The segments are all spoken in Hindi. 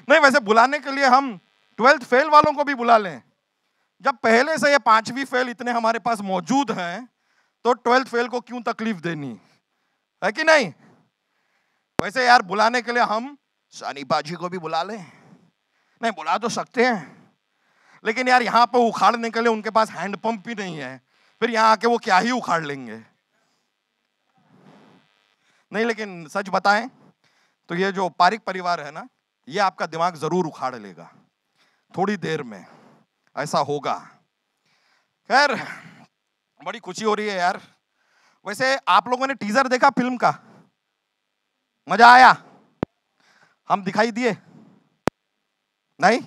नहीं, वैसे बुलाने के लिए हम 12th फेल वालों को भी बुला लें। जब पहले से ये 5वीं फेल इतने हमारे पास मौजूद हैं, तो 12th फेल को क्यों तकलीफ देनी है कि नहीं? वैसे यार बुलाने के लिए हम सानी बाजी को भी बुला लें। नहीं, बुला तो सकते हैं, लेकिन यार यहाँ पे उखाड़ने के लिए उनके पास हैंडपंप भी नहीं है, फिर यहाँ आके वो क्या ही उखाड़ लेंगे। नहीं, लेकिन सच बताएं तो ये जो पारिक परिवार है ना, ये आपका दिमाग जरूर उखाड़ लेगा, थोड़ी देर में ऐसा होगा। खैर, बड़ी खुशी हो रही है यार। वैसे आप लोगों ने टीजर देखा फिल्म का? मजा आया? हम दिखाई दिए? नहीं?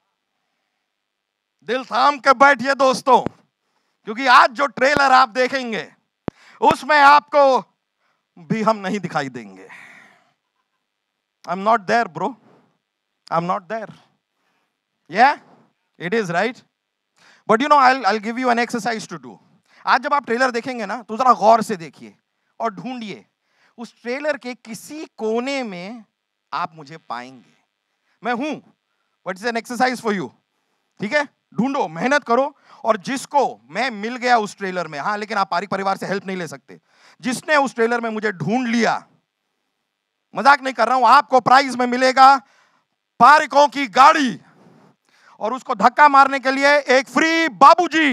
दिल थाम के बैठिए दोस्तों, क्योंकि आज जो ट्रेलर आप देखेंगे उसमें आपको भी हम नहीं दिखाई देंगे। I'm not there, bro. I'm not there. Yeah, it is right. But you know, I'll give you an exercise to do. आज जब आप ट्रेलर देखेंगे ना, तो जरा गौर से देखिए और ढूंढिए उस ट्रेलर के किसी कोने में आप मुझे पाएंगे। मैं हूं, but it's an exercise for you. ठीक है? ढूंढो, मेहनत करो, और जिसको मैं मिल गया उस ट्रेलर में, हाँ, लेकिन आप पारिक परिवार से हेल्प नहीं ले सकते, जिसने उस ट्रेलर में मुझे ढूंढ लिया, मजाक नहीं कर रहा हूं, आपको प्राइज में मिलेगा पारिकों की गाड़ी, और उसको धक्का मारने के लिए एक फ्री बाबूजी।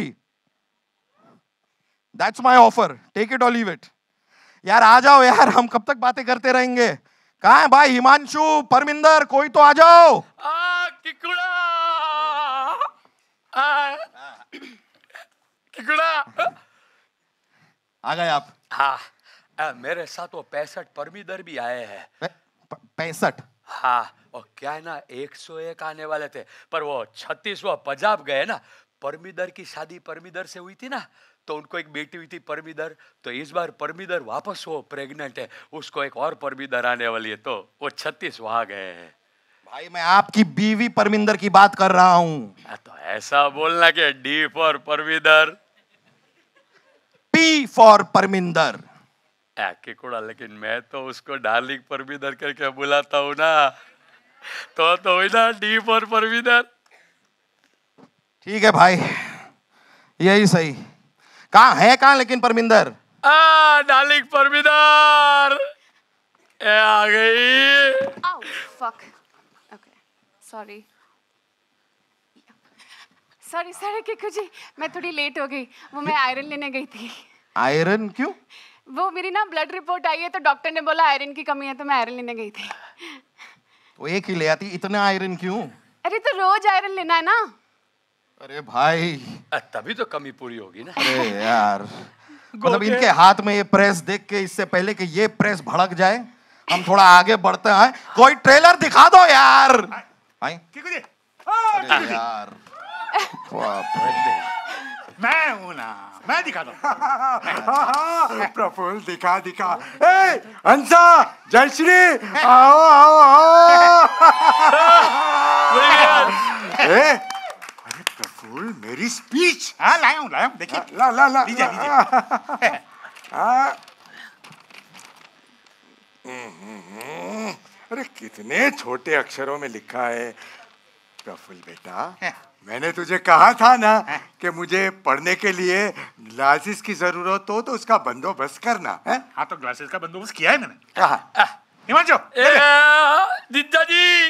That's my offer, take it और लीव इट। यार आ जाओ यार, हम कब तक बातें करते रहेंगे? कहां है भाई हिमांशु, परमिंदर, कोई तो आ जाओ। आ गए आप? हाँ, मेरे साथ वो 65 परमिदर भी आए हैं। 65? हाँ, और क्या है ना, 101 आने वाले थे, पर वो 36वां पंजाब गए ना। परमिदर की शादी परमिदर से हुई थी ना, तो उनको एक बेटी हुई थी परमिदर, तो इस बार परमिदर वापस वो प्रेग्नेंट है, उसको एक और परमिदर आने वाली है, तो वो 36 वहां गए हैं। भाई मैं आपकी बीवी परमिंदर की बात कर रहा हूं। तो ऐसा बोलना कि D for Parminder, P for Parminder. लेकिन मैं तो उसको डार्लिंग परमिदर करके बुलाता हूँ ना, तो ना डी फॉर परमिदर। ठीक है भाई, यही सही। कहाँ है, कहाँ लेकिन परमिंदर? डार्लिंग परमिदर आ गई। Fuck, okay, sorry Kiku ji, मैं थोड़ी लेट हो गई, वो मैं आयरन लेने गई थी। आयरन क्यों? वो मेरी ना ब्लड रिपोर्ट आई है, तो डॉक्टर ने बोला आयरन की कमी है, तो मैं आयरन लेने गई थी। तो एक ही ले आती, इतना आयरन क्यों? अरे तो रोज आयरन लेना है ना। अरे भाई, तभी तो कमी पूरी होगी ना। अरे यार, मतलब इनके हाथ में ये प्रेस देख के, इससे पहले कि ये प्रेस भड़क जाए, हम थोड़ा आगे बढ़ते हैं। कोई ट्रेलर दिखा दो यार। अरे यार, मैं हूं ना, मैं दिखा दो। प्रफुल्ल दिखा। ए हंसा, जयश्री, आओ आओ आओ। अरे प्रफुल्ल, मेरी स्पीच। हाँ, लाया हूं, देखिए। ला लीजिए। अरे कितने छोटे अक्षरों में लिखा है। प्रफुल्ल बेटा, मैंने तुझे कहा था ना कि मुझे पढ़ने के लिए ग्लासेस की जरूरत हो, तो उसका बंदोबस्त करना है। हाँ, तो ग्लासेस का बंदोबस्त किया है मैंने। कहा हिमांशु, दीदा जी।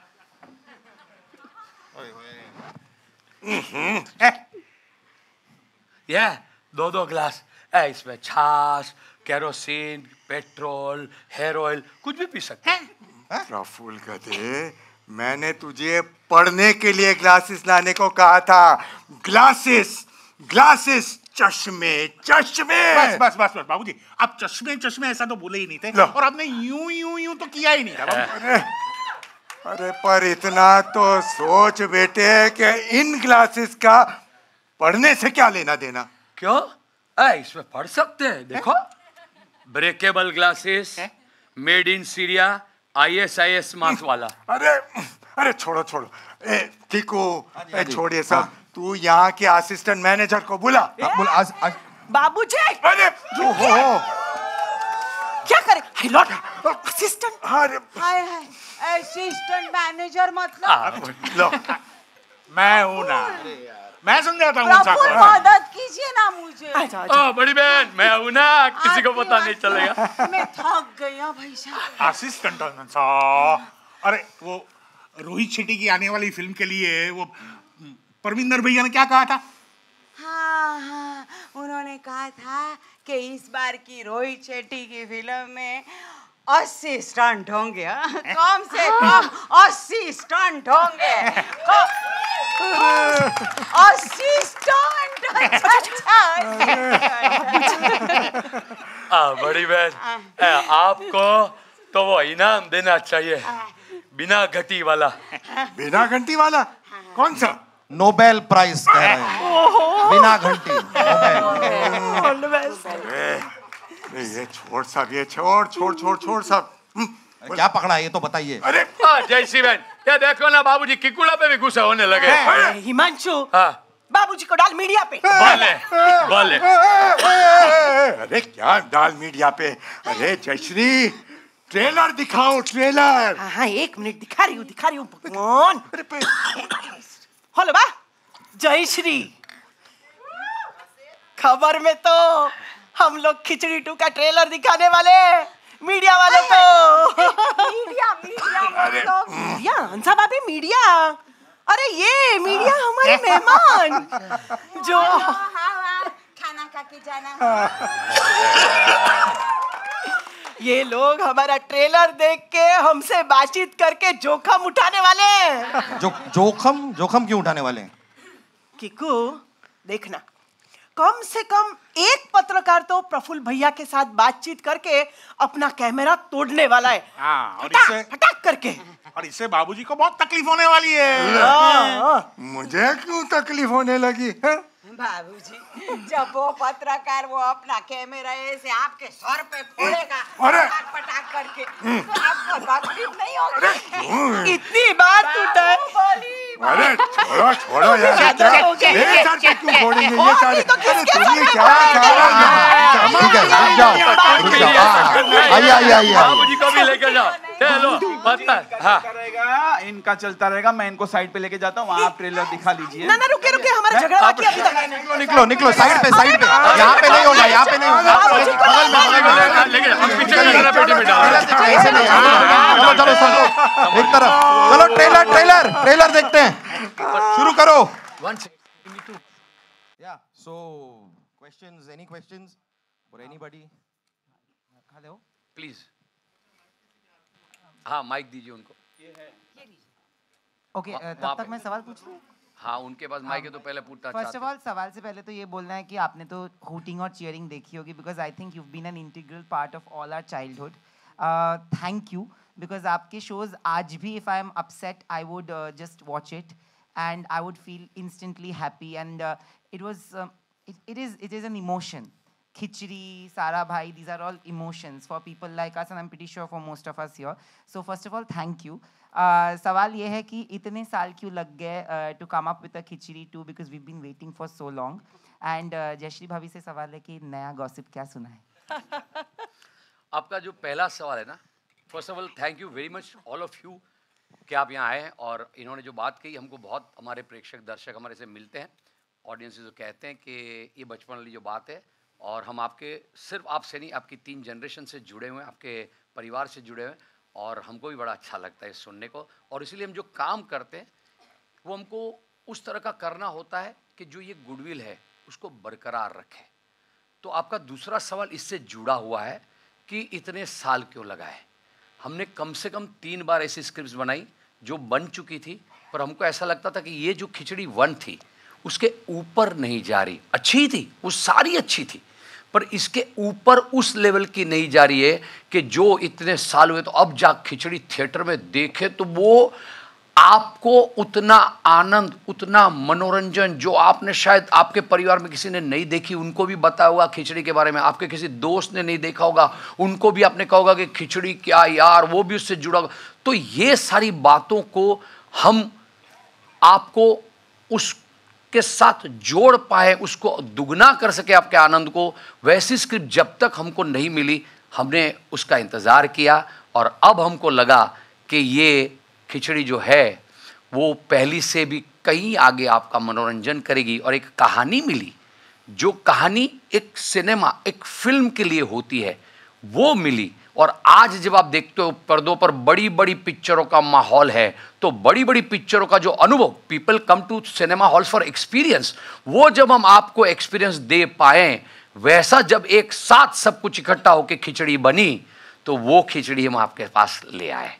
ये 2 ग्लास, इसमें छाछ, केरोसिन, पेट्रोल, हेयर ऑयल, कुछ भी पी सकते हैं। प्रफुल्ल गधे, मैंने तुझे पढ़ने के लिए ग्लासेस लाने को कहा था। ग्लासेस, चश्मे। बस बाबूजी, आप चश्मे ऐसा तो बोले ही नहीं थे, और आपने यूं तो किया ही नहीं था। अरे पर इतना तो सोच बेटे कि इन ग्लासेस का पढ़ने से क्या लेना देना। क्यों? इसमें पढ़ सकते हैं, देखो। Breakable glasses, made in Syria, ISIS marks वाला। अरे छोड़ो, टीकू, छोड़िए सब। तू यहाँ के असिस्टेंट मैनेजर को बुला। बाबूजी, अरे जो हो। क्या करे? Pilot assistant. अरे हाय हाय असिस्टेंट मैनेजर मतलब लो, मैं हूँ ना, मैं समझाता हूँ उनका। प्रफुल्ल मदद कीजिए ना मुझे। बड़ी बहन मैं हूँ ना, किसी को पता नहीं चलेगा। मैं थक गई हूँ भाई साहब। असिस्टेंट अरे वो रोहित शेट्टी की आने वाली फिल्म के लिए वो परमिंदर भैया ने क्या कहा था? हाँ हाँ, उन्होंने कहा था कि इस बार की रोहित शेट्टी की फिल्म में 80 स्टंट होंगे। कम से कम 80 स्टंट होंगे। 80 स्टंट। बड़ी बहन आपको तो वो इनाम देना चाहिए, बिना घटी वाला। बिना घंटी वाला? कौन सा? नोबेल प्राइज कह रहे हैं, बिना घंटी नोबेल। अरे ये छोड़ साहब, ये छोड़ साहब। क्या पकड़ा ये तो बताइए। अरे जय श्री बहन, ये देखो ना बाबूजी किकुड़ा पे भी गुस्सा होने लगे। हिमांशु, हाँ बाबूजी को डाल मीडिया पे। बोले अरे क्या डाल मीडिया पे? अरे जयश्री, ट्रेलर दिखाओ, ट्रेलर। हाँ 1 मिनट दिखा रही हूँ भगवान। हेलो बा जय श्री, खबर में तो हम लोग खिचड़ी 2 का ट्रेलर दिखाने वाले मीडिया वालों को। मीडिया हंसा भाभी, मीडिया। अरे ये मीडिया हमारे मेहमान जो खाना खा के जाना। ये लोग हमारा ट्रेलर देख के हमसे बातचीत करके जोखम उठाने वाले हैं। जोखम क्यों उठाने वाले हैं? किकू देखना, कम से कम एक पत्रकार तो प्रफुल्ल भैया के साथ बातचीत करके अपना कैमरा तोड़ने वाला है। हाँ, और फटाक करके। और इससे बाबूजी को बहुत तकलीफ होने वाली है। मुझे क्यों तकलीफ होने लगी है? बाबूजी, जब वो पत्रकार वो अपना कैमरा ऐसे आपके सर पे फोड़ेगा, अरे! पटाक करके, तो आपको तकलीफ नहीं होगी। इतनी बात टूटा है। अरे छोड़ो यार, ये सर पे क्यों फोड़ेंगे ये सारे? तो किसके अरे तुम्हें सर पे क्या ठीक है, रुक जाओ। आइए। बाबूजी को भी लेकर जाओ। चलो पता हाँ करेगा, इनका चलता रहेगा। मैं इनको साइड पे लेके जाता हूँ, वहाँ आप ट्रेलर दिखा लीजिए। ना रुके हमारा झगड़ा बाकी अभी तक। निकलो साइड पे। यहाँ पे नहीं होगा, यहाँ पे नहीं होगा। बगल में लेके जाओ, पीछे का पेटी में डालो। ऐसे नहीं। चलो एक तरफ। चलो ट्रेलर देखते हैं। शुरू करो। Yeah, so questions, any questions for anybody? Hello? Please हाँ माइक दीजिए उनको। ओके, तब तक मैं सवाल पूछ लूं? हाँ उनके पास माइक है तो पहले पूछना चाहते। फर्स्ट ऑफ ऑल सवाल से पहले तो ये बोलना है कि आपने तो हूटिंग और चीयरिंग देखी होगी, because I think you been an integral part of all our childhood. Thank you, because आपके शोज आज भी if I am upset I would just watch it and I would feel instantly happy, and it is an emotion. Khichdi, Sara Bhai, these are all emotions for people like us, and I'm pretty sure for most of us here. So first of all, thank you. सवाल ये है कि इतने साल क्यों लग गए to come up with a Khichdi 2, because we've been waiting for so long. And Jayashree भाभी से सवाल है कि नया गॉसिप क्या सुना है? आपका जो पहला सवाल है ना, first of all thank you very much all of you कि आप यहाँ आए हैं और इन्होंने जो बात कही हमको बहुत, हमारे प्रेक्षक दर्शक हमारे से मिलते हैं, ऑडियंस जो कहते हैं कि ये बचपन वाली जो बात है, और हम आपके सिर्फ आपसे नहीं आपकी 3 जनरेशन से जुड़े हुए हैं, आपके परिवार से जुड़े हुए हैं, और हमको भी बड़ा अच्छा लगता है सुनने को। और इसलिए हम जो काम करते हैं वो हमको उस तरह का करना होता है कि जो ये गुडविल है उसको बरकरार रखे। तो आपका दूसरा सवाल इससे जुड़ा हुआ है कि इतने साल क्यों लगाए। हमने कम से कम 3 बार ऐसी स्क्रिप्ट्स बनाई जो बन चुकी थी, पर हमको ऐसा लगता था कि ये जो खिचड़ी 1 थी उसके ऊपर नहीं जा रही। अच्छी थी, वो सारी अच्छी थी, पर इसके ऊपर उस लेवल की नहीं जा रही है कि जो इतने साल हुए तो अब जा खिचड़ी थिएटर में देखे तो वो आपको उतना आनंद, उतना मनोरंजन जो आपने शायद आपके परिवार में किसी ने नहीं देखी, उनको भी बताया होगा खिचड़ी के बारे में, आपके किसी दोस्त ने नहीं देखा होगा, उनको भी आपने कहा होगा कि खिचड़ी क्या यार, वो भी उससे जुड़ा होगा। तो ये सारी बातों को हम आपको उसके साथ जोड़ पाए, उसको दुगना कर सके आपके आनंद को। वैसी स्क्रिप्ट जब तक हमको नहीं मिली हमने उसका इंतज़ार किया और अब हमको लगा कि ये खिचड़ी जो है वो पहली से भी कहीं आगे आपका मनोरंजन करेगी। और एक कहानी मिली, जो कहानी एक सिनेमा, एक फिल्म के लिए होती है, वो मिली। और आज जब आप देखते हो पर्दों पर बड़ी बड़ी पिक्चरों का माहौल है, तो बड़ी बड़ी पिक्चरों का जो अनुभव, people come to cinema halls for experience, वो जब हम आपको एक्सपीरियंस दे पाए, वैसा जब एक साथ सब कुछ इकट्ठा होकर खिचड़ी बनी, तो वो खिचड़ी हम आपके पास ले आए।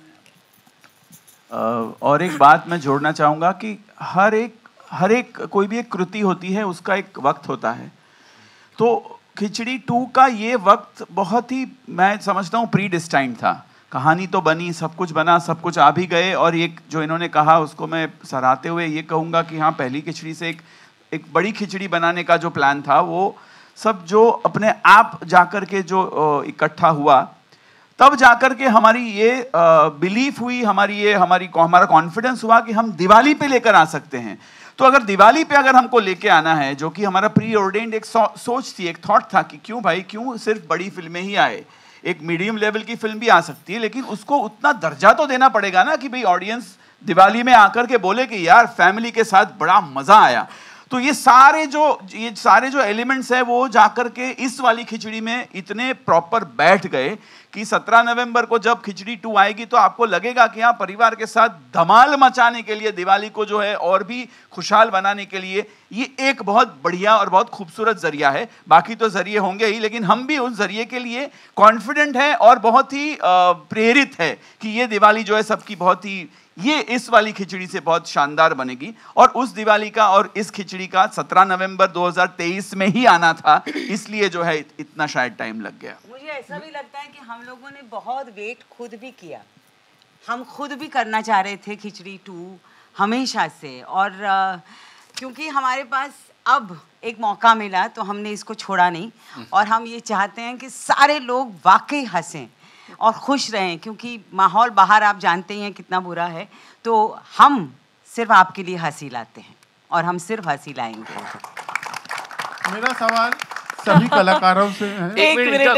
और एक बात मैं जोड़ना चाहूँगा कि हर एक कोई भी एक कृति होती है, उसका एक वक्त होता है। तो खिचड़ी 2 का ये वक्त बहुत ही, मैं समझता हूँ, प्री डिस्टाइंड था। कहानी तो बनी, सब कुछ बना, सब कुछ आ भी गए। और एक जो इन्होंने कहा, उसको मैं सराहते हुए ये कहूँगा कि हाँ, पहली खिचड़ी से एक बड़ी खिचड़ी बनाने का जो प्लान था, वो सब जो अपने आप जाकर के जो इकट्ठा हुआ, तब जाकर के हमारी ये बिलीफ हुई, हमारा कॉन्फिडेंस हुआ कि हम दिवाली पे लेकर आ सकते हैं। तो अगर दिवाली पे अगर हमको लेके आना है, जो कि हमारा प्री ऑर्डेंड एक सोच थी, एक थॉट था कि क्यों भाई, क्यों सिर्फ बड़ी फिल्में ही आए, एक मीडियम लेवल की फिल्म भी आ सकती है, लेकिन उसको उतना दर्जा तो देना पड़ेगा ना कि भाई ऑडियंस दिवाली में आकर के बोले कि यार फैमिली के साथ बड़ा मजा आया। तो ये सारे जो एलिमेंट्स है, वो जाकर के इस वाली खिचड़ी में इतने प्रॉपर बैठ गए कि 17 नवंबर को जब खिचड़ी 2 आएगी, तो आपको लगेगा कि हाँ, परिवार के साथ धमाल मचाने के लिए, दिवाली को जो है और भी खुशहाल बनाने के लिए ये एक बहुत बढ़िया और बहुत खूबसूरत जरिया है। बाकी तो जरिए होंगे ही, लेकिन हम भी उस जरिए के लिए कॉन्फिडेंट हैं और बहुत ही प्रेरित है कि ये दिवाली जो है सबकी बहुत ही, ये इस वाली खिचड़ी से बहुत शानदार बनेगी। और उस दिवाली का और इस खिचड़ी का 17 नवंबर 2023 में ही आना था, इसलिए जो है इतना शायद टाइम लग गया। मुझे ऐसा भी लगता है कि हम लोगों ने बहुत वेट खुद भी किया। हम खुद भी करना चाह रहे थे खिचड़ी 2 हमेशा से, और क्योंकि हमारे पास अब एक मौका मिला, तो हमने इसको छोड़ा नहीं। और हम ये चाहते हैं कि सारे लोग वाकई हंसें और खुश रहें, क्योंकि माहौल बाहर आप जानते ही हैं कितना बुरा है। तो हम सिर्फ आपके लिए हंसी लाते हैं और हम सिर्फ हंसी लाएंगे। मेरा सवाल सभी कलाकारों से है। एक मिनट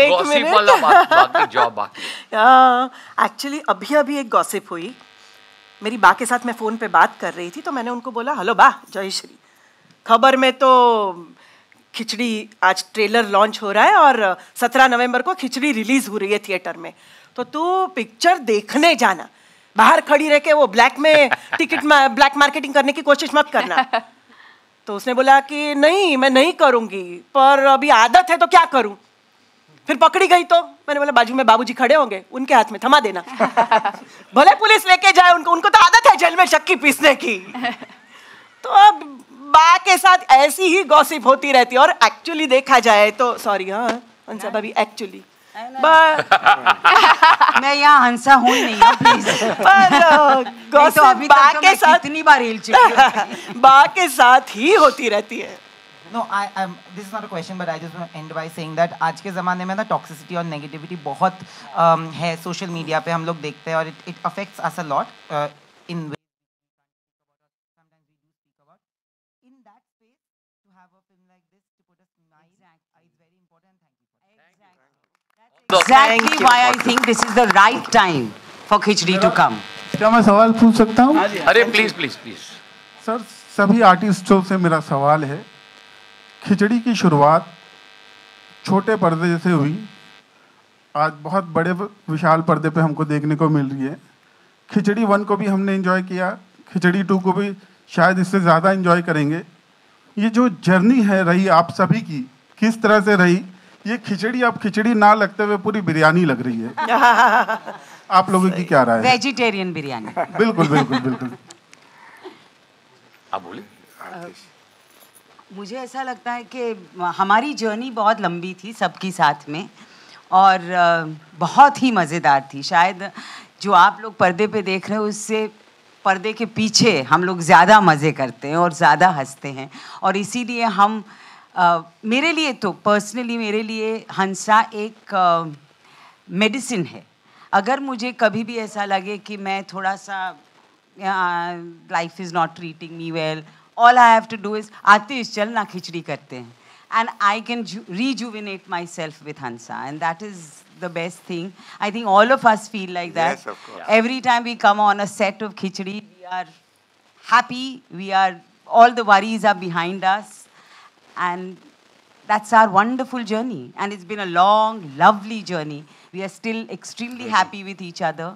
एक्चुअली अभी एक गॉसिप हुई। मेरी बा के साथ मैं फोन पे बात कर रही थी, तो मैंने उनको बोला, हेलो बा, जय श्री, खबर में तो खिचड़ी आज ट्रेलर लॉन्च हो रहा है और 17 नवंबर को खिचड़ी रिलीज हो रही है थिएटर में, तो तू पिक्चर देखने जाना, बाहर खड़ी रह के वो ब्लैक मार्केटिंग करने की कोशिश मत करना। तो उसने बोला कि नहीं, मैं नहीं करूंगी, पर अभी आदत है तो क्या करूं। फिर पकड़ी गई तो मैंने बोला, बाजू में बाबूजी खड़े होंगे, उनके हाथ में थमा देना। भले पुलिस लेके जाए उनको तो आदत है जेल में चक्की पीसने की। तो अब बा के साथ ऐसी ही गॉसिप होती रहती है। और एक्चुअली देखा जाए तो, सॉरी हाँ हंसा भाभी, एक्चुअली मैं यहाँ हंसा हूँ नहीं, प्लीज। गॉसिप अभी बा तक के साथ इतनी बार हिल चुकी बा के साथ ही होती रहती है। No, this is not a question, but I just want to end by saying that आज के ज़माने में ना टॉक्सिसिटी और नेगेटिविटी बहुत है सोशल मीडिया पे, हम लोग देखते हैं, और it affects us a lot in ways sometimes we do speak about. In that space, to have a film like this to put a smile is very important. Thank you for that. Exactly why I think this is the right time for khichdi to come. क्या मैं सवाल पूछ सकता हूँ? अरे प्लीज प्लीज प्लीज सर, सभी आर्टिस्टों से मेरा सवाल है, खिचड़ी की शुरुआत छोटे पर्दे जैसे हुई, आज बहुत बड़े विशाल पर्दे पे हमको देखने को मिल रही है। खिचड़ी 1 को भी हमने एंजॉय किया, खिचड़ी 2 को भी शायद इससे ज़्यादा एंजॉय करेंगे। ये जो जर्नी है रही आप सभी की, किस तरह से रही? ये खिचड़ी अब खिचड़ी ना लगते हुए पूरी बिरयानी लग रही है। आप लोगों की क्या राय है? वेजिटेरियन बिरयानी। बिल्कुल बिल्कुल बिल्कुल। आप बोले। मुझे ऐसा लगता है कि हमारी जर्नी बहुत लंबी थी सबकी साथ में, और बहुत ही मज़ेदार थी। शायद जो आप लोग पर्दे पे देख रहे हो, उससे पर्दे के पीछे हम लोग ज़्यादा मज़े करते हैं और ज़्यादा हंसते हैं। और इसीलिए हम मेरे लिए तो पर्सनली, मेरे लिए हंसा एक मेडिसिन है। अगर मुझे कभी भी ऐसा लगे कि मैं थोड़ा सा life is not treating me well, all I have to do is, Atish, चल ना खिचड़ी करते हैं, and I can rejuvenate myself with Hansa, and that is the best thing. I think all of us feel like that. Yes, of course. Every time we come on a set of Khichdi, we are happy. All the worries are behind us. And that's our wonderful journey. And it's been a long, lovely journey. We are still extremely happy with each other.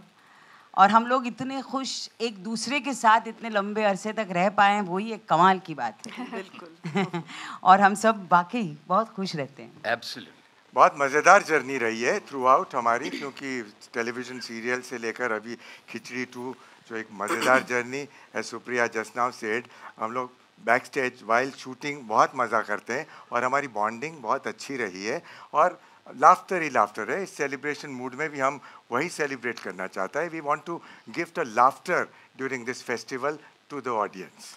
और हम लोग इतने खुश एक दूसरे के साथ इतने लंबे अरसे तक रह पाए हैं, वही एक कमाल की बात है। बिल्कुल। और हम सब वाकई बहुत खुश रहते हैं। Absolutely. बहुत मज़ेदार जर्नी रही है थ्रू आउट हमारी, क्योंकि टेलीविज़न सीरियल से लेकर अभी खिचड़ी 2 जो एक मज़ेदार जर्नी है। सुप्रिया जस्ट नाउ सेड, हम लोग बैक स्टेज वाइल शूटिंग बहुत मज़ा करते हैं और हमारी बॉन्डिंग बहुत अच्छी रही है और लाफ्टर ही लाफ्टर है। इस सेलिब्रेशन मूड में भी हम वही सेलिब्रेट करना चाहता है। We want to gift a laughter during this festival to the audience.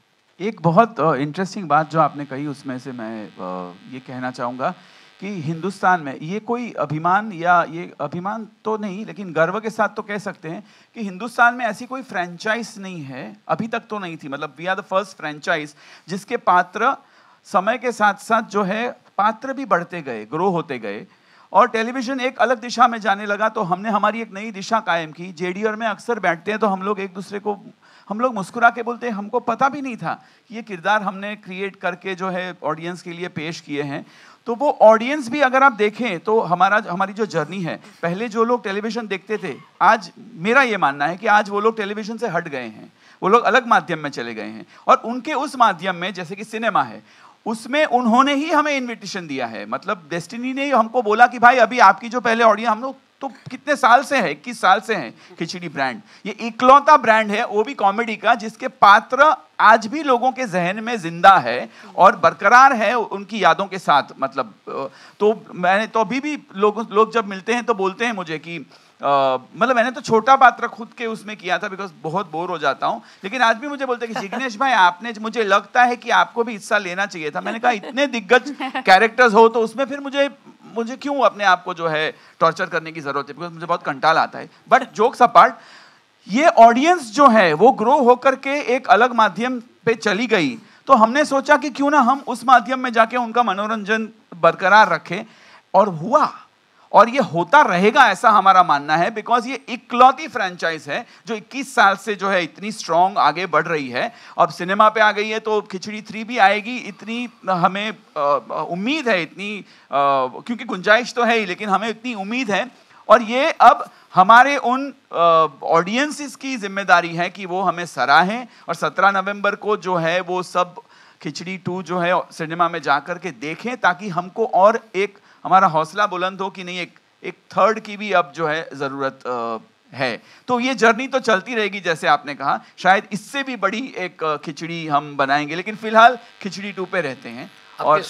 एक बहुत इंटरेस्टिंग बात जो आपने कही, उसमें से मैं ये कहना चाहूँगा कि हिंदुस्तान में ये कोई अभिमान, या ये अभिमान तो नहीं लेकिन गर्व के साथ तो कह सकते हैं कि हिंदुस्तान में ऐसी कोई फ्रेंचाइज नहीं है, अभी तक तो नहीं थी। मतलब we are the first franchise जिसके पात्र समय के साथ साथ जो है पात्र भी बढ़ते गए, ग्रो होते गए और टेलीविज़न एक अलग दिशा में जाने लगा, तो हमने हमारी एक नई दिशा कायम की। जेडीआर में अक्सर बैठते हैं तो हम लोग एक दूसरे को मुस्कुरा के बोलते हैं, हमको पता भी नहीं था कि ये किरदार हमने क्रिएट करके जो है ऑडियंस के लिए पेश किए हैं। तो वो ऑडियंस भी अगर आप देखें तो हमारी जो जर्नी है, पहले जो लोग टेलीविज़न देखते थे, आज मेरा ये मानना है कि आज वो लोग टेलीविज़न से हट गए हैं, वो लोग अलग माध्यम में चले गए हैं और उनके उस माध्यम में जैसे कि सिनेमा है, उसमें उन्होंने ही हमें इनविटेशन दिया है। मतलब डेस्टिनी ने हमको बोला कि भाई अभी आपकी जो पहले ऑडियंस, हम लोग तो कितने साल से है, 21 साल से हैं खिचड़ी ब्रांड, ये इकलौता ब्रांड है वो भी कॉमेडी का जिसके पात्र आज भी लोगों के जहन में जिंदा है और बरकरार है उनकी यादों के साथ। मतलब तो मैंने तो अभी भी लोग जब मिलते हैं तो बोलते हैं मुझे कि मतलब मैंने तो छोटा पात्र खुद के उसमें किया था बिकॉज बहुत बोर हो जाता हूँ, लेकिन आज भी मुझे बोलते हैं कि जिग्नेश भाई आपने, मुझे लगता है कि आपको भी हिस्सा लेना चाहिए था। मैंने कहा इतने दिग्गज कैरेक्टर्स हो तो उसमें फिर मुझे क्यों अपने आप को जो है टॉर्चर करने की जरूरत है, बिकॉज मुझे बहुत कंटाल आता है। बट जोक्स अपार्ट, ये ऑडियंस जो है वो ग्रो होकर के एक अलग माध्यम पे चली गई, तो हमने सोचा कि क्यों ना हम उस माध्यम में जाके उनका मनोरंजन बरकरार रखें, और हुआ और ये होता रहेगा ऐसा हमारा मानना है, बिकॉज ये इकलौती फ्रेंचाइज है जो 21 साल से जो है इतनी स्ट्रॉन्ग आगे बढ़ रही है। अब सिनेमा पे आ गई है तो खिचड़ी 3 भी आएगी, इतनी हमें उम्मीद है, इतनी क्योंकि गुंजाइश तो है ही, लेकिन हमें इतनी उम्मीद है और ये अब हमारे उन ऑडियंसेस की जिम्मेदारी है कि वो हमें सराहें और 17 नवंबर को जो है वो सब खिचड़ी 2 जो है सिनेमा में जाकर के देखें, ताकि हमको और एक हमारा हौसला बुलंद हो कि नहीं एक थर्ड की भी अब जो है ज़रूरत है। तो ये जर्नी तो चलती रहेगी, जैसे आपने कहा, शायद इससे भी बड़ी एक खिचड़ी हम बनाएंगे, लेकिन फिलहाल खिचड़ी 2 पे रहते हैं। और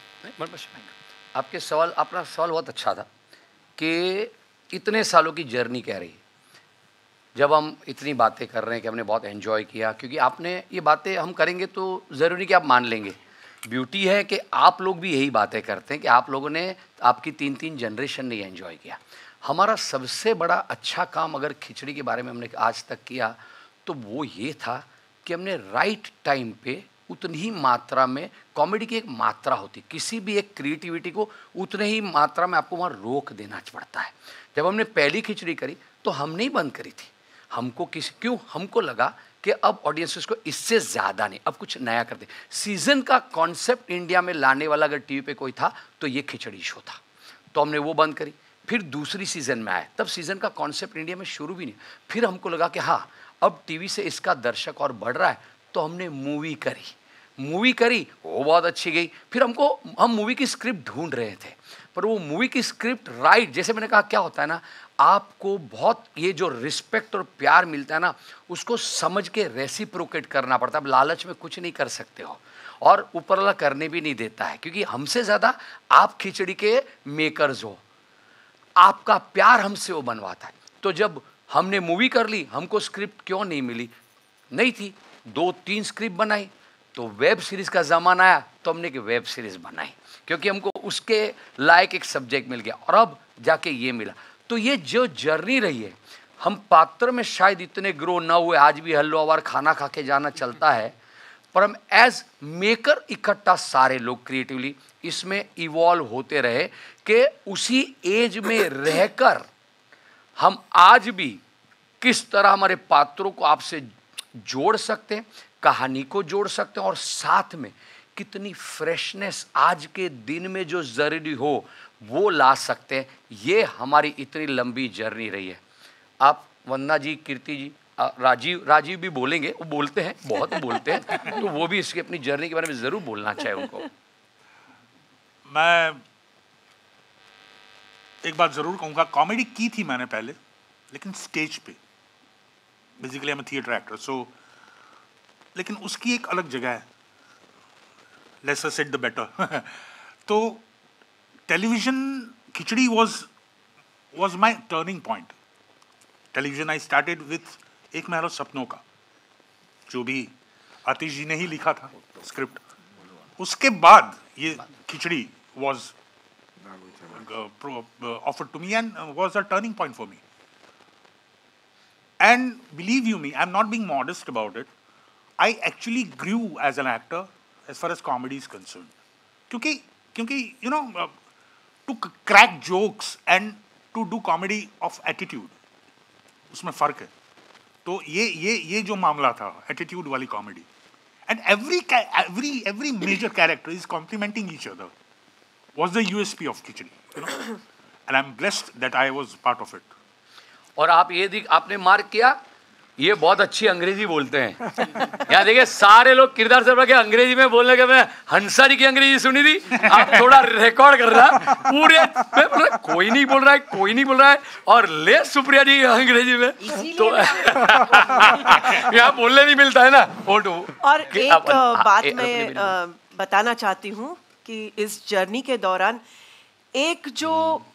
आपके सवाल, अपना सवाल बहुत अच्छा था कि इतने सालों की जर्नी कह रही, जब हम इतनी बातें कर रहे हैं कि हमने बहुत एंजॉय किया, क्योंकि आपने ये बातें हम करेंगे तो ज़रूरी कि आप मान लेंगे। ब्यूटी है कि आप लोग भी यही बातें करते हैं कि आप लोगों ने आपकी 3 जनरेशन ने एंजॉय किया। हमारा सबसे बड़ा अच्छा काम अगर खिचड़ी के बारे में हमने आज तक किया तो वो ये था कि हमने राइट टाइम पे उतनी ही मात्रा में, कॉमेडी की एक मात्रा होती, किसी भी एक क्रिएटिविटी को उतने ही मात्रा में आपको वहाँ रोक देना पड़ता है। जब हमने पहली खिचड़ी करी तो हमने ही बंद करी थी, हमको लगा कि अब ऑडियंसेस को इससे ज़्यादा नहीं, अब कुछ नया कर दे। सीज़न का कॉन्सेप्ट इंडिया में लाने वाला अगर टीवी पे कोई था तो ये खिचड़ी शो था, तो हमने वो बंद करी। फिर दूसरी सीज़न में आए, तब सीज़न का कॉन्सेप्ट इंडिया में शुरू भी नहीं। फिर हमको लगा कि हाँ अब टीवी से इसका दर्शक और बढ़ रहा है, तो हमने मूवी करी, वो बहुत अच्छी गई। फिर हम मूवी की स्क्रिप्ट ढूंढ रहे थे, पर वो मूवी की स्क्रिप्ट राइट, जैसे मैंने कहा क्या होता है ना, आपको बहुत ये जो रिस्पेक्ट और प्यार मिलता है ना, उसको समझ के रेसिप्रोकेट करना पड़ता है। अब लालच में कुछ नहीं कर सकते हो और ऊपर वाला करने भी नहीं देता है, क्योंकि हमसे ज़्यादा आप खिचड़ी के मेकर्स हो, आपका प्यार हमसे वो बनवाता है। तो जब हमने मूवी कर ली, हमको स्क्रिप्ट क्यों नहीं मिली, नहीं थी, 2-3 स्क्रिप्ट बनाई, तो वेब सीरीज़ का ज़माना आया तो हमने एक वेब सीरीज़ बनाई, क्योंकि हमको उसके लायक एक सब्जेक्ट मिल गया और अब जाके ये मिला। तो ये जो जर्नी रही है, हम पात्र में शायद इतने ग्रो ना हुए, आज भी हलवा और खाना खा के जाना चलता है, और हम एज मेकर इकट्ठा सारे लोग क्रिएटिवली इसमें इवॉल्व होते रहे कि उसी एज में रहकर हम आज भी किस तरह हमारे पात्रों को आपसे जोड़ सकते हैं, कहानी को जोड़ सकते हैं और साथ में कितनी फ्रेशनेस आज के दिन में जो ज़रूरी हो वो ला सकते हैं। ये हमारी इतनी लंबी जर्नी रही है। आप वंदना जी, कीर्ति जी, राजीव भी बोलेंगे, वो बोलते हैं, बहुत बोलते हैं, तो वो भी इसकी अपनी जर्नी के बारे में ज़रूर बोलना चाहिए उनको। मैं एक बात ज़रूर कहूँगा, कॉमेडी की थी मैंने पहले, लेकिन स्टेज पे, basically I am theatre actor, so लेकिन उसकी एक अलग जगह है, लेसर सेड द बेटर। तो television, Khichdi was my turning point. Television I started with एक महल सपनों का, जो भी आतिश जी ने ही लिखा था स्क्रिप्ट। उसके बाद ये खिचड़ी was offered to me and was a turning point for me. And believe you me, I'm not being modest about it. I actually grew as an actor as far as comedy is concerned. क्योंकि you know, to crack jokes and to do comedy of attitude, उसमें फर्क है। तो ये जो मामला था attitude वाली comedy, and every major character is complementing each other, was the USP of Khichdi, you know, and I'm blessed that I was part of it. और आप ये आपने मार्क किया, ये बहुत अच्छी अंग्रेजी बोलते हैं। यहाँ देखिए सारे लोग किरदार से के अंग्रेजी में बोलने के, मैं हंसारी की अंग्रेजी सुनी थी, आप थोड़ा रिकॉर्ड कर रहा पूरे, कोई नहीं बोल रहा है और ले सुप्रिया जी अंग्रेजी में, तो यहाँ बोलने नहीं मिलता है ना। और एक बात मैं बताना चाहती हूँ कि इस जर्नी के दौरान एक जो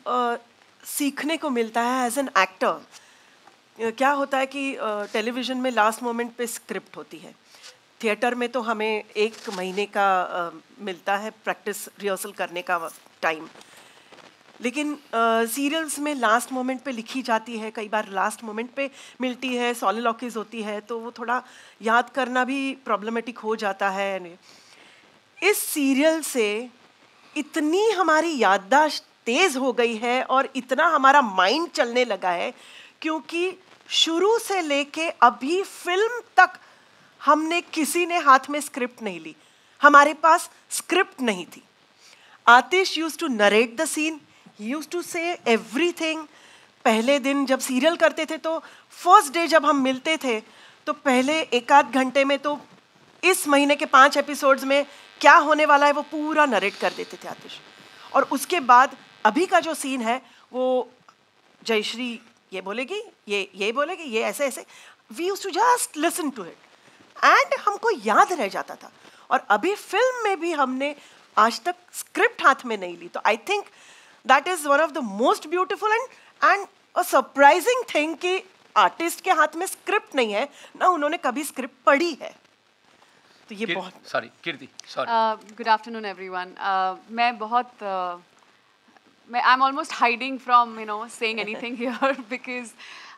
सीखने को मिलता है एज एन एक्टर, क्या होता है कि टेलीविज़न में लास्ट मोमेंट पे स्क्रिप्ट होती है, थिएटर में तो हमें 1 महीने का मिलता है प्रैक्टिस रिहर्सल करने का टाइम, लेकिन सीरियल्स में लास्ट मोमेंट पे लिखी जाती है, कई बार लास्ट मोमेंट पे मिलती है, सॉलिलॉक्यूज होती है, तो वो थोड़ा याद करना भी प्रॉब्लमेटिक हो जाता है। इस सीरियल से इतनी हमारी याददाश्त तेज़ हो गई है और इतना हमारा माइंड चलने लगा है, क्योंकि शुरू से लेके अभी फिल्म तक हमने किसी ने हाथ में स्क्रिप्ट नहीं ली, हमारे पास स्क्रिप्ट नहीं थी। Aatish used to narrate the scene, he used to say everything. पहले दिन जब सीरियल करते थे तो फर्स्ट डे जब हम मिलते थे तो पहले 1-8 घंटे में तो इस महीने के 5 एपिसोड्स में क्या होने वाला है वो पूरा नरेट कर देते थे आतिश। और उसके बाद अभी का जो सीन है वो जयश्री ये बोलेगी, ये बोलेगी, ये ऐसे, we used to just listen to it and हमको याद रह जाता था। और अभी फिल्म में भी हमने आज तक स्क्रिप्ट हाथ में नहीं ली, तो I think that is one of the most beautiful and a surprising thing कि आर्टिस्ट के हाथ में स्क्रिप्ट नहीं है ना, उन्होंने कभी स्क्रिप्ट पढ़ी है। तो ये बहुत sorry Kirti, sorry. Good afternoon everyone. मैं बहुत I'm almost hiding from saying anything here because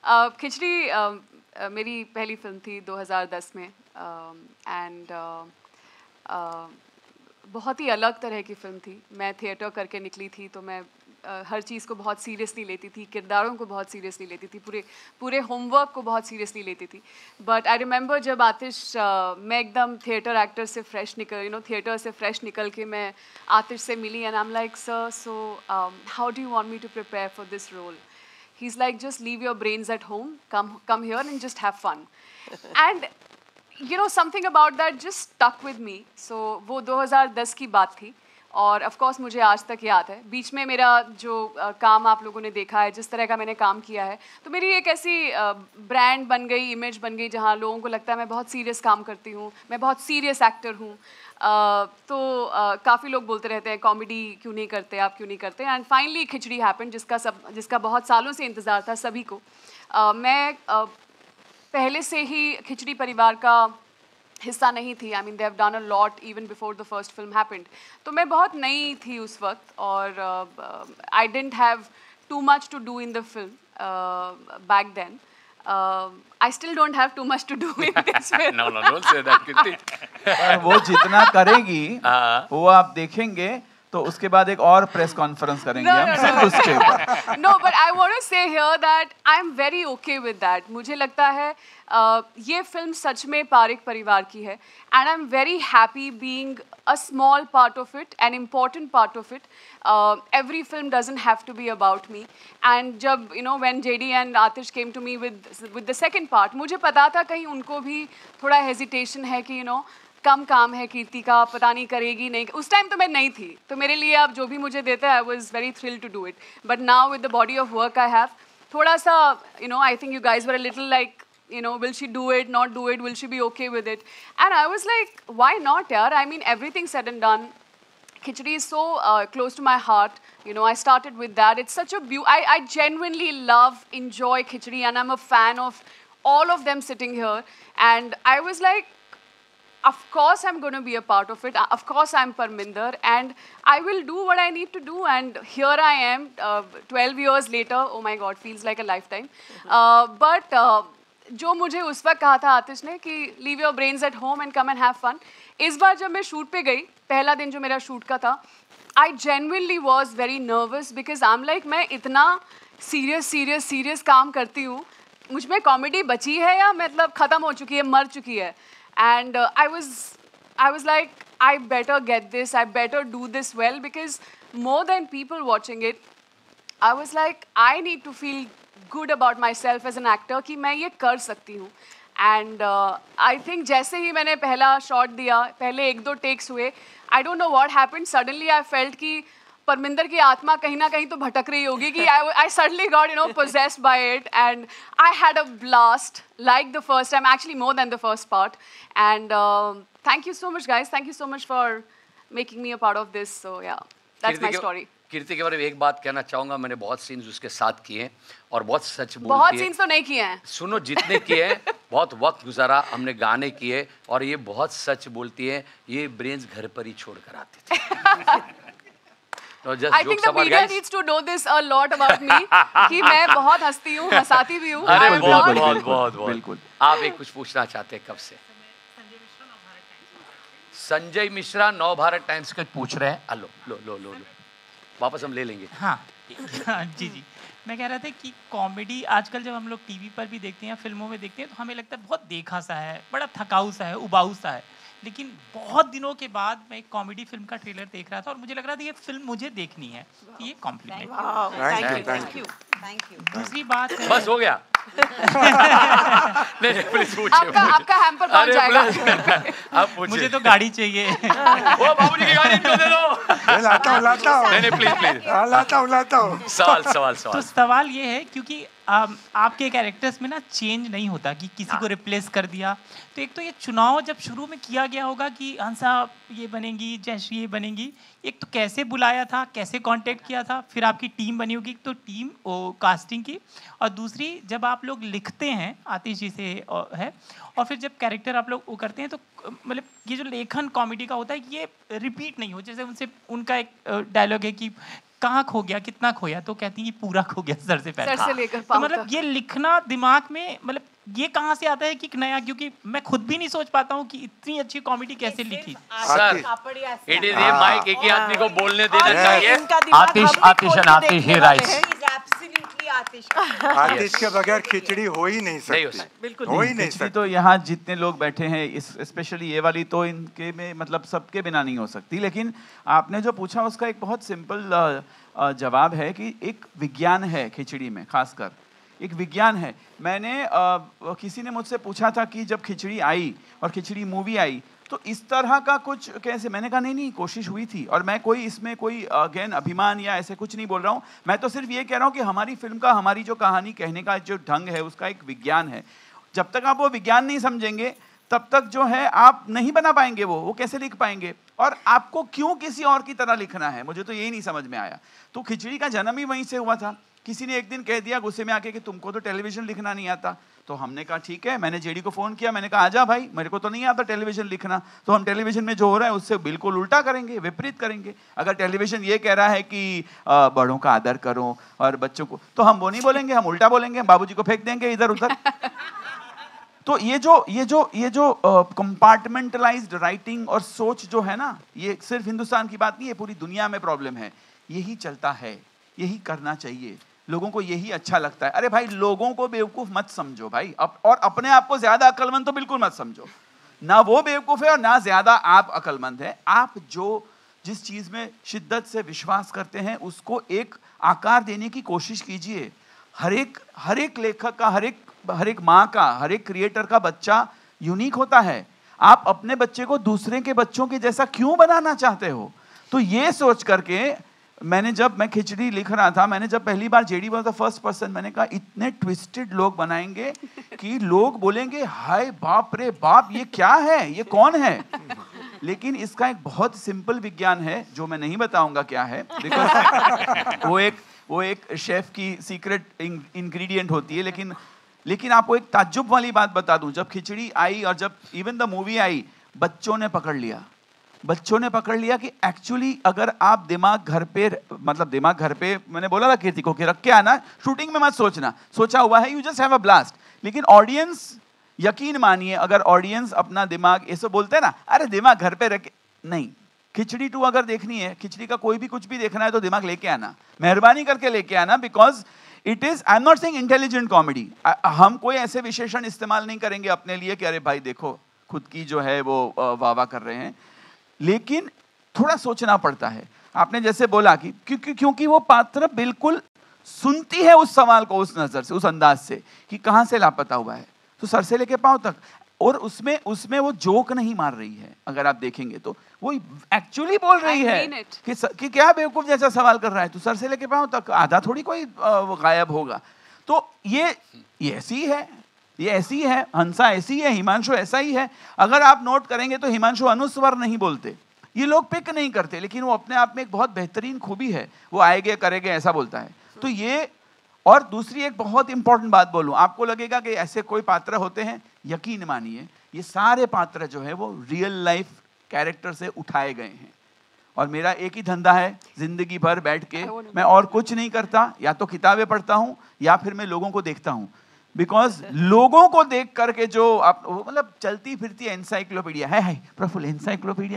खिचड़ी मेरी पहली फिल्म थी 2010 में and बहुत ही अलग तरह की फिल्म थी। मैं थिएटर करके निकली थी तो मैं हर चीज़ को बहुत सीरियसली लेती थी, किरदारों को बहुत सीरियसली लेती थी, पूरे होमवर्क को बहुत सीरियसली लेती थी। बट आई रिमेंबर जब आतिश, मैं एकदम थिएटर एक्टर से फ्रेश थिएटर से फ्रेश निकल के मैं आतिश से मिली and I am like sir, so how do you want me to prepare for this role? He is like just leave your brains at home, come here and just have fun. And something about that just stuck with me. So वो 2010 की बात थी और ऑफ कोर्स मुझे आज तक याद है। बीच में मेरा जो काम आप लोगों ने देखा है, जिस तरह का मैंने काम किया है, तो मेरी एक ऐसी ब्रांड बन गई, इमेज बन गई, जहाँ लोगों को लगता है मैं बहुत सीरियस काम करती हूँ, मैं बहुत सीरियस एक्टर हूँ। तो काफ़ी लोग बोलते रहते हैं कॉमेडी क्यों नहीं करते, आप क्यों नहीं करते। एंड फाइनली खिचड़ी हैपन, जिसका बहुत सालों से इंतज़ार था सभी को। मैं पहले से ही खिचड़ी परिवार का हिस्सा नहीं थी। I mean they have done a lot even before the first film happened. तो मैं बहुत नई थी उस वक्त और I didn't have too much to do in the film back then. I still don't have too much to do in this film. No, don't say that, Kirti. पर वो जितना करेगी हाँ। वो आप देखेंगे तो उसके बाद एक और प्रेस कॉन्फ्रेंस करेंगे हम सिर्फ उसके ऊपर। No, but I want to say here that I'm very okay with that. मुझे लगता है ये फिल्म सच में पारिक परिवार की है and I'm very happy being a small part of it, an important part of it. Every film doesn't have to be about me. And जब when JD and Atish came to me with the second part, मुझे पता था कहीं उनको भी थोड़ा hesitation है कि कम काम है कीर्ति का, पता नहीं करेगी नहीं। उस टाइम तो मैं नहीं थी, तो मेरे लिए आप जो भी मुझे देते हैं, I was very thrilled to do it. But now with the body of work I have, थोड़ा सा I think you guys were a little like, will she do it, not do it, will she be okay with it? And I was like, why not, yaar? I mean, everything said and done. Khichdi is so close to my heart. I started with that. It's such a I genuinely love, enjoy Khichdi, and I'm a fan of all of them sitting here. And I was like, of course I'm going to be a part of it. Of course I'm Parminder, and I will do what I need to do. And here I am, 12 years later. Oh my God, feels like a lifetime. But जो मुझे उस वक्त कहा था आतिश ने कि leave your brains at home and come and have fun. इस बार जब मैं शूट पे गई, पहला दिन जो मेरा शूट का था, I genuinely was very nervous because I'm like, मैं इतना serious काम करती हूँ, मुझ में कॉमेडी बची है या मतलब खत्म हो चुकी है, मर चुकी है? And I was like, I better get this, I better do this well, because more than people watching it, I was like, I need to feel good about myself as an actor कि मैं ये कर सकती हूँ. And I think जैसे ही मैंने पहला शॉट दिया, पहले 1-2 टेक्स हुए, I don't know what happened, suddenly I felt कि परमिंदर की आत्मा कहीं ना कहीं तो भटक रही होगी कि I suddenly got possessed by it, and I had a blast like the first time, actually more than the first part. And thank you so much guys, thank you so much for making me a part of this. So yeah, that's my story. कीर्ति के बारे में एक बात कहना चाहूंगा, मैंने बहुत सीन्स उसके साथ किए और बहुत सच बोलती है। बहुत सीन्स तो नहीं किए हैं, सुनो जितने किए हैं, बहुत वक्त गुजारा, हमने गाने किए और ये बहुत सच बोलती है, ये ब्रेन्स घर पर ही छोड़ कर आती थी। I think the media needs to know this a lot about me कि मैं बहुत हंसती हूँ, हंसाती भी हूँ। अरे बहुत बिल्कुल। आप एक कुछ पूछना चाहते हैं कब से? संजय मिश्रा नवभारत टाइम्स के पूछ रहे हैं। लो वापस हम ले लेंगे। हाँ जी मैं कह रहा था कि कॉमेडी आजकल जब हम लोग टीवी पर भी देखते हैं, फिल्मों में देखते हैं, तो हमें लगता है बहुत देखा सा है, बड़ा थकाऊ सा है, उबाऊ सा है। लेकिन बहुत दिनों के बाद मैं एक कॉमेडी फिल्म का ट्रेलर देख रहा था और मुझे लग रहा था ये फिल्म मुझे देखनी है। ये कॉम्प्लीमेंट। Thank you. दूसरी बात है, बस हो गया। नहीं प्लीज पूछिए। आपका हैम्पर पहुंच जाएगा। आप पूछिए। मुझे तो गाड़ी चाहिए। वो बाबूजी की गाड़ी इनको दे दो। लाता हूँ। नहीं प्लीज। लाता हूँ। सवाल। तो सवाल ये है क्योंकि आपके कैरेक्टर्स में ना चेंज नहीं होता कि किसी को रिप्लेस कर दिया, तो एक तो ये चुनाव जब शुरू में किया गया होगा कि हंसा ये बनेगी, जयश्री ये बनेगी, एक तो कैसे बुलाया था, कैसे कांटेक्ट किया था, फिर आपकी टीम बनी होगी तो टीम कास्टिंग की, और दूसरी जब आप लोग लिखते हैं, आतिश जी से है, और फिर जब कैरेक्टर आप लोग वो करते हैं तो मतलब ये जो लेखन कॉमेडी का होता है ये रिपीट नहीं हो। जैसे उनसे उनका एक डायलॉग है कि कहाँ खो गया, कितना खोया, तो कहती हैं कि पूरा खो गया सर से पैर, सर से लेकर तो मतलब ये लिखना दिमाग में मतलब ये कहाँ से आता है कि नया, क्योंकि मैं खुद भी नहीं सोच पाता हूँ कि इतनी अच्छी कॉमेडी कैसे लिखी। सर इट इज ये माइक एक ही आदमी को बोलने देना चाहिए। आतिश के बगैर खिचड़ी हो ही नहीं सकती, बिल्कुल हो ही नहीं सकती। तो यहाँ जितने लोग बैठे हैं, स्पेशली ये वाली तो इनके में मतलब सबके बिना नहीं हो सकती। लेकिन आपने जो पूछा उसका एक बहुत सिंपल जवाब है कि एक विज्ञान है खिचड़ी में, खासकर एक विज्ञान है। मैंने किसी ने मुझसे पूछा था कि जब खिचड़ी आई और खिचड़ी मूवी आई तो इस तरह का कुछ कैसे, मैंने कहा नहीं कोशिश हुई थी, और मैं कोई इसमें कोई अगेन अभिमान या ऐसे कुछ नहीं बोल रहा हूँ। मैं तो सिर्फ ये कह रहा हूँ कि हमारी फिल्म का, हमारी जो कहानी कहने का जो ढंग है उसका एक विज्ञान है। जब तक आप वो विज्ञान नहीं समझेंगे तब तक जो है आप नहीं बना पाएंगे, वो कैसे लिख पाएंगे, और आपको क्यों किसी और की तरह लिखना है, मुझे तो यही नहीं समझ में आया। तो खिचड़ी का जन्म ही वहीं से हुआ था। किसी ने एक दिन कह दिया गुस्से में आके कि तुमको तो टेलीविजन लिखना नहीं आता, तो हमने कहा ठीक है, मैंने जेडी को फ़ोन किया, मैंने कहा आजा भाई, मेरे को तो नहीं आता टेलीविजन लिखना, तो हम टेलीविजन में जो हो रहा है उससे बिल्कुल उल्टा करेंगे, विपरीत करेंगे। अगर टेलीविजन ये कह रहा है कि बड़ों का आदर करो और बच्चों को, तो हम वो नहीं बोलेंगे, हम उल्टा बोलेंगे, बाबूजी को फेंक देंगे इधर उधर। तो ये जो कंपार्टमेंटलाइज्ड राइटिंग और सोच जो है ना, ये सिर्फ हिंदुस्तान की बात नहीं है, पूरी दुनिया में प्रॉब्लम है। यही चलता है, यही करना चाहिए, लोगों को यही अच्छा लगता है। अरे भाई, लोगों को बेवकूफ मत समझो भाई, और अपने आप को ज्यादा अक्लमंद तो बिल्कुल मत समझो। ना वो बेवकूफ है और ना ज्यादा आप अक्लमंद है। आप जिस चीज में शिद्दत से विश्वास करते हैं उसको एक आकार देने की कोशिश कीजिए। हर एक लेखक का, हर एक माँ का, हर एक क्रिएटर का बच्चा यूनिक होता है। आप अपने बच्चे को दूसरे के बच्चों के जैसा क्यों बनाना चाहते हो? तो ये सोच करके जब मैं खिचड़ी लिख रहा था, मैंने जब पहली बार JD was the first person, मैंने कहा इतने ट्विस्टेड लोग बनाएंगे कि लोग बोलेंगे हाय बाप रे बाप, ये क्या है, ये कौन है? लेकिन इसका एक बहुत सिंपल विज्ञान है जो मैं नहीं बताऊंगा क्या है, बिकॉज वो एक शेफ की सीक्रेट इंग्रेडिएंट होती है। लेकिन आपको एक ताज्जुब वाली बात बता दूं, जब खिचड़ी आई और जब इवन द मूवी आई, बच्चों ने पकड़ लिया कि एक्चुअली अगर आप दिमाग घर पे मैंने बोला था कीर्ति को कि रख के आना, शूटिंग में मत सोचा हुआ है, you just have a blast. लेकिन ऑडियंस, यकीन मानिए, अगर ऑडियंस अपना दिमाग, ऐसे बोलते हैं ना, अरे दिमाग घर पे रखे, नहीं, खिचड़ी 2 अगर देखनी है, खिचड़ी का कोई भी कुछ भी देखना है तो दिमाग लेके आना, मेहरबानी करके लेके आना, because it is, I am not saying intelligent comedy. हम कोई ऐसे विशेषण इस्तेमाल नहीं करेंगे अपने लिए कि अरे भाई देखो खुद की जो है वो वाह कर रहे हैं, लेकिन थोड़ा सोचना पड़ता है। आपने जैसे बोला कि क्योंकि वो पात्र बिल्कुल सुनती है उस सवाल को उस नजर से, उस अंदाज से कि कहां से लापता हुआ है, तो सर से लेके पांव तक। और उसमें वो जोक नहीं मार रही है, अगर आप देखेंगे तो वो एक्चुअली बोल रही है कि क्या बेवकूफ जैसा सवाल कर रहा है, तो सर से लेके पांव तक, आधा थोड़ी कोई गायब होगा। तो ये ऐसी है, ये ऐसी है, हंसा ऐसी है, हिमांशु ऐसा ही है। अगर आप नोट करेंगे तो हिमांशु अनुस्वर नहीं बोलते, ये लोग पिक नहीं करते, लेकिन वो अपने आप में एक बहुत बेहतरीन खूबी है, वो आएगे करेंगे ऐसा बोलता है। तो ये, और दूसरी एक बहुत इंपॉर्टेंट बात बोलूं, आपको लगेगा कि ऐसे कोई पात्र होते हैं, यकीन मानिए ये सारे पात्र जो है वो रियल लाइफ कैरेक्टर से उठाए गए हैं। और मेरा एक ही धंधा है, जिंदगी भर बैठ के मैं और कुछ नहीं करता, या तो किताबें पढ़ता हूं या फिर मैं लोगों को देखता हूं। बिकॉज लोगों को देख करके जो आप, मतलब चलती फिरती एनसाइक्लोपीडिया है प्रफुल्ल, एनसाइक्लोपीडिया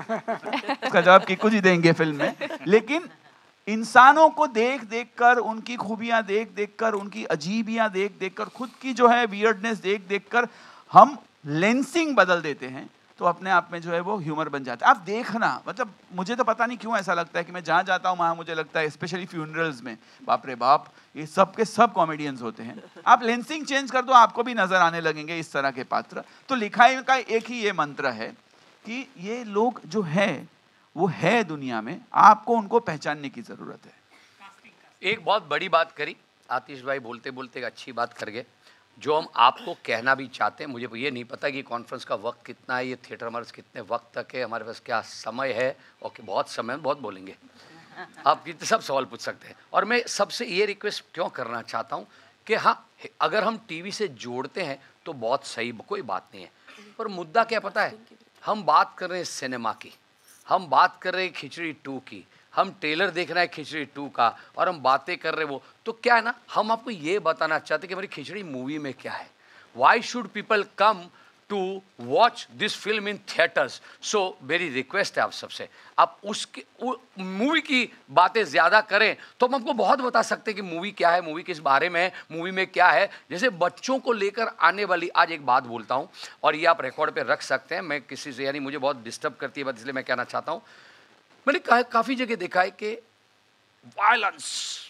उसका जवाब कि कुछ ही देंगे फिल्म में, लेकिन इंसानों को देख कर, उनकी खूबियां देख कर, उनकी अजीबियां देख कर, खुद की जो है वियर्डनेस देख कर हम लेंसिंग बदल देते हैं, तो अपने आप में जो है वो ह्यूमर बन जाता है। आप देखना, मतलब मुझे तो पता नहीं क्यों ऐसा लगता है कि मैं जहाँ जाता हूँ वहाँ मुझे लगता है, स्पेशली फ्यूनरल्स में, बाप रे बाप, ये सब के सब कॉमेडियंस होते हैं। आप लेंसिंग चेंज कर दो, आपको भी नजर आने लगेंगे इस तरह के पात्र। तो लिखाई का एक ही ये मंत्र है कि ये लोग जो है वो है दुनिया में, आपको उनको पहचानने की जरूरत है। एक बहुत बड़ी बात करी आतिश भाई, बोलते बोलते एक अच्छी बात कर गए, जो हम आपको कहना भी चाहते हैं। मुझे ये नहीं पता कि कॉन्फ्रेंस का वक्त कितना है, ये थिएटर हमारे कितने वक्त तक है, हमारे पास क्या समय है। ओके, बहुत समय में बहुत बोलेंगे, आप कितने सब सवाल पूछ सकते हैं। और मैं सबसे ये रिक्वेस्ट क्यों करना चाहता हूँ कि हाँ, अगर हम टीवी से जोड़ते हैं तो बहुत सही, कोई बात नहीं है, पर मुद्दा क्या पता है, हम बात कर रहे हैं सिनेमा की, हम बात कर रहे हैं खिचड़ी 2 की, हम ट्रेलर देख रहे हैं खिचड़ी 2 का, और हम बातें कर रहे हैं वो, तो क्या है ना, हम आपको ये बताना चाहते हैं कि हमारी खिचड़ी मूवी में क्या है। Why should people come to watch this film in theatres? So मेरी रिक्वेस्ट है आप सबसे, आप उसकी मूवी की बातें ज़्यादा करें तो हम आपको बहुत बता सकते हैं कि मूवी क्या है, मूवी किस बारे में है, मूवी में क्या है। जैसे बच्चों को लेकर आने वाली, आज एक बात बोलता हूँ और ये आप रिकॉर्ड पे रख सकते हैं, मैं किसी से, यानी मुझे बहुत डिस्टर्ब करती है बात, इसलिए मैं कहना चाहता हूँ। मैंने काफ़ी जगह देखा है कि वायलेंस,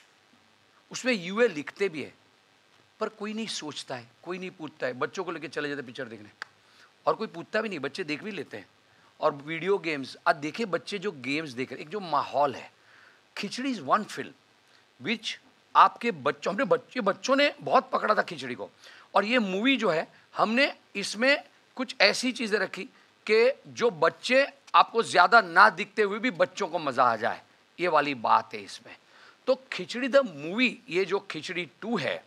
उसमें यूए लिखते भी है पर कोई नहीं सोचता है, कोई नहीं पूछता है। बच्चों को लेकर चले जाते पिक्चर देखने और कोई पूछता भी नहीं, बच्चे देख भी लेते हैं। और वीडियो गेम्स, आज देखिए बच्चे जो गेम्स देख रहे, एक जो माहौल है, Khichdi is one film which आपके बच्चों, हमने बच्चों ने बहुत पकड़ा था खिचड़ी को, और ये मूवी जो है हमने इसमें कुछ ऐसी चीज़ें रखी कि जो बच्चे आपको ज़्यादा ना दिखते हुए भी बच्चों को मज़ा आ जाए, ये वाली बात है इसमें। तो खिचड़ी द मूवी, ये जो खिचड़ी 2 है,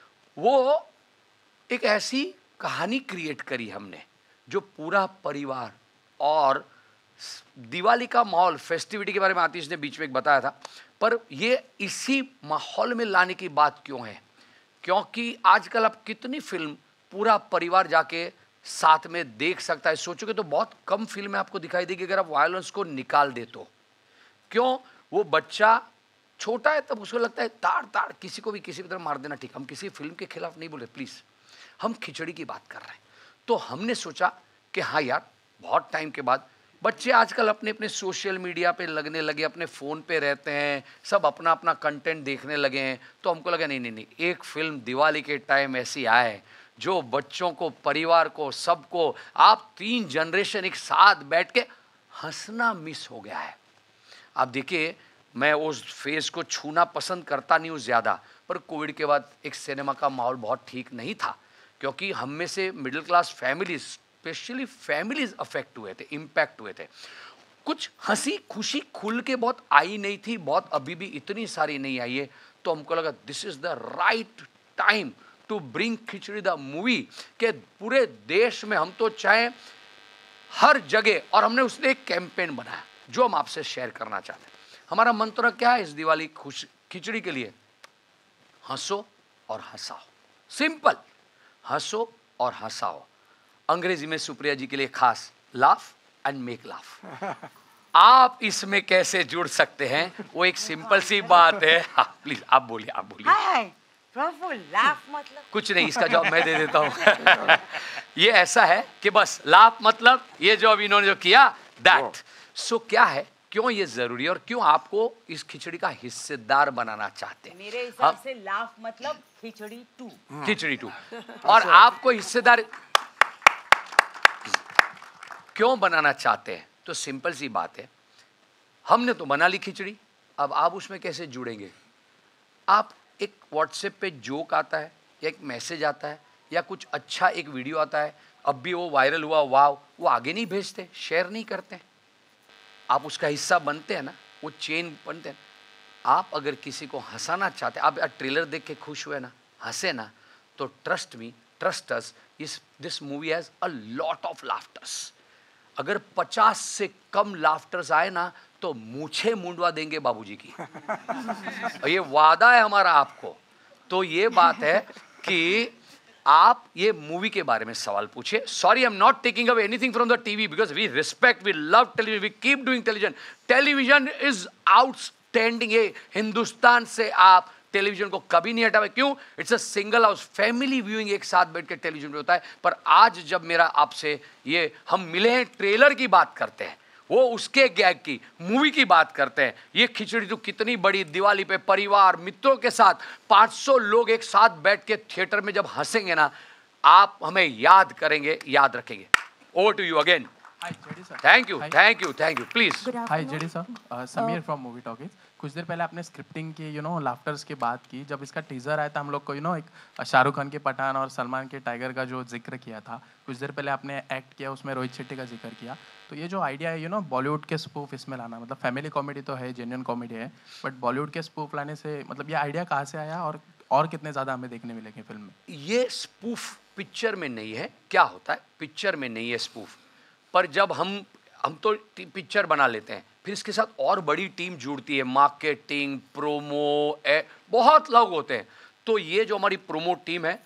वो एक ऐसी कहानी क्रिएट करी हमने जो पूरा परिवार और दिवाली का माहौल, फेस्टिविटी के बारे में आतिश ने बीच में एक बताया था, पर ये इसी माहौल में लाने की बात क्यों है? क्योंकि आजकल आप कितनी फिल्म पूरा परिवार जाके साथ में देख सकता है, सोचोगे तो बहुत कम फिल्में आपको दिखाई देगी अगर आप वायलेंस को निकाल दे तो। क्यों? वो बच्चा छोटा है तब उसको लगता है ताड़ ताड़ किसी को भी किसी भी तरह मार देना ठीक। हम किसी फिल्म के खिलाफ नहीं बोले, प्लीज, हम खिचड़ी की बात कर रहे हैं। तो हमने सोचा कि हाँ यार, बहुत टाइम के बाद बच्चे आजकल अपने अपने सोशल मीडिया पे लगने लगे, अपने फ़ोन पे रहते हैं, सब अपना अपना कंटेंट देखने लगे हैं। तो हमको लगा नहीं, एक फिल्म दिवाली के टाइम ऐसी आए जो बच्चों को, परिवार को, सबको, आप 3 जनरेशन एक साथ बैठ के हंसना मिस हो गया है। आप देखिए, मैं उस फेज को छूना पसंद करता नहीं हूँ ज़्यादा, पर कोविड के बाद एक सिनेमा का माहौल बहुत ठीक नहीं था, क्योंकि हम में से middle class families, specially families affect हुए थे, इम्पैक्ट हुए थे। कुछ हंसी खुशी खुल के बहुत आई नहीं थी, बहुत अभी भी इतनी सारी नहीं आई है। तो हमको लगा this is the right time to bring Khichdi the movie, के पूरे देश में हम तो चाहे हर जगह, और हमने उसने एक कैंपेन बनाया जो हम आपसे शेयर करना चाहते हैं। हमारा मंत्र क्या है इस दिवाली खिचड़ी के लिए? हंसो और हंसाओ। सिंपल, हंसो और हंसाओ। अंग्रेजी में सुप्रिया जी के लिए खास, लाफ एंड मेक लाफ। आप इसमें कैसे जुड़ सकते हैं, वो एक सिंपल सी बात है। हाँ, प्लीज आप बोलिए, आप बोलिए। हाय प्रभु, लाफ मतलब कुछ नहीं, इसका जवाब मैं दे देता हूँ। ये ऐसा है कि बस लाफ मतलब ये जो अभी इन्होंने जो किया, दैट। सो क्या है, क्यों ये जरूरी है और क्यों आपको इस खिचड़ी का हिस्सेदार बनाना चाहते हैं? मेरे हिसाब से लाफ मतलब खिचड़ी 2। खिचड़ी 2। और आपको हिस्सेदार क्यों बनाना चाहते हैं? तो सिंपल सी बात है, हमने तो बना ली खिचड़ी, अब आप उसमें कैसे जुड़ेंगे? आप एक व्हाट्सएप पे जोक आता है या एक मैसेज आता है या कुछ अच्छा एक वीडियो आता है, अब भी वो वायरल हुआ, वाह, वो आगे नहीं भेजते, शेयर नहीं करते। आप उसका हिस्सा बनते हैं ना, वो चेन बनते हैं। आप अगर किसी को हंसाना चाहते हैं, आप ट्रेलर देख के खुश हुए ना, हंसे ना, तो trust me, trust us, this movie has a lot of laughters. अगर 50 से कम लाफ्टर्स आए ना तो मूछे मुंडवा देंगे बाबूजी की। और ये वादा है हमारा आपको। तो ये बात है कि आप ये मूवी के बारे में सवाल पूछिए। Sorry, I am not taking away anything from the TV, because we respect, we love television, we keep doing television. Television is outstanding. ये हिंदुस्तान से आप टेलीविजन को कभी नहीं हटावे। क्यों? It's a single house, family viewing एक साथ बैठ के टेलीविजन पे होता है। पर आज जब मेरा आपसे ये हम मिले हैं, ट्रेलर की बात करते हैं, वो उसके गैग की, मूवी की बात करते हैं। ये खिचड़ी तो कितनी बड़ी दिवाली पे परिवार मित्रों के साथ 500 लोग एक साथ बैठ के थिएटर में जब हंसेंगे ना, आप हमें याद करेंगे, याद रखेंगे। Over to you again. Thank you, thank you, thank you, please. Hi JD sir, Sameer from movie talkies. कुछ देर पहले आपने स्क्रिप्टिंग की लाफ्टर्स की बात की। जब इसका टीजर आया था हम लोग को एक शाहरुख खान के पठान और सलमान के टाइगर का जो जिक्र किया था, कुछ देर पहले आपने एक्ट किया, उसमें रोहित शेट्टी का जिक्र किया। तो ये जो आइडिया है बॉलीवुड के स्पूफ इसमें लाना, मतलब फैमिली कॉमेडी तो है, जेन्युइन कॉमेडी है, बट बॉलीवुड के स्पूफ लाने से मतलब ये आइडिया कहाँ से आया और कितने ज़्यादा हमें देखने मिलेंगे फिल्म में? ये स्पूफ पिक्चर में नहीं है। क्या होता है, पिक्चर में नहीं है स्पूफ, पर जब हम तो पिक्चर बना लेते हैं, फिर इसके साथ और बड़ी टीम जुड़ती है, मार्केटिंग, प्रोमो, बहुत लोग होते हैं। तो ये जो हमारी प्रोमो टीम है,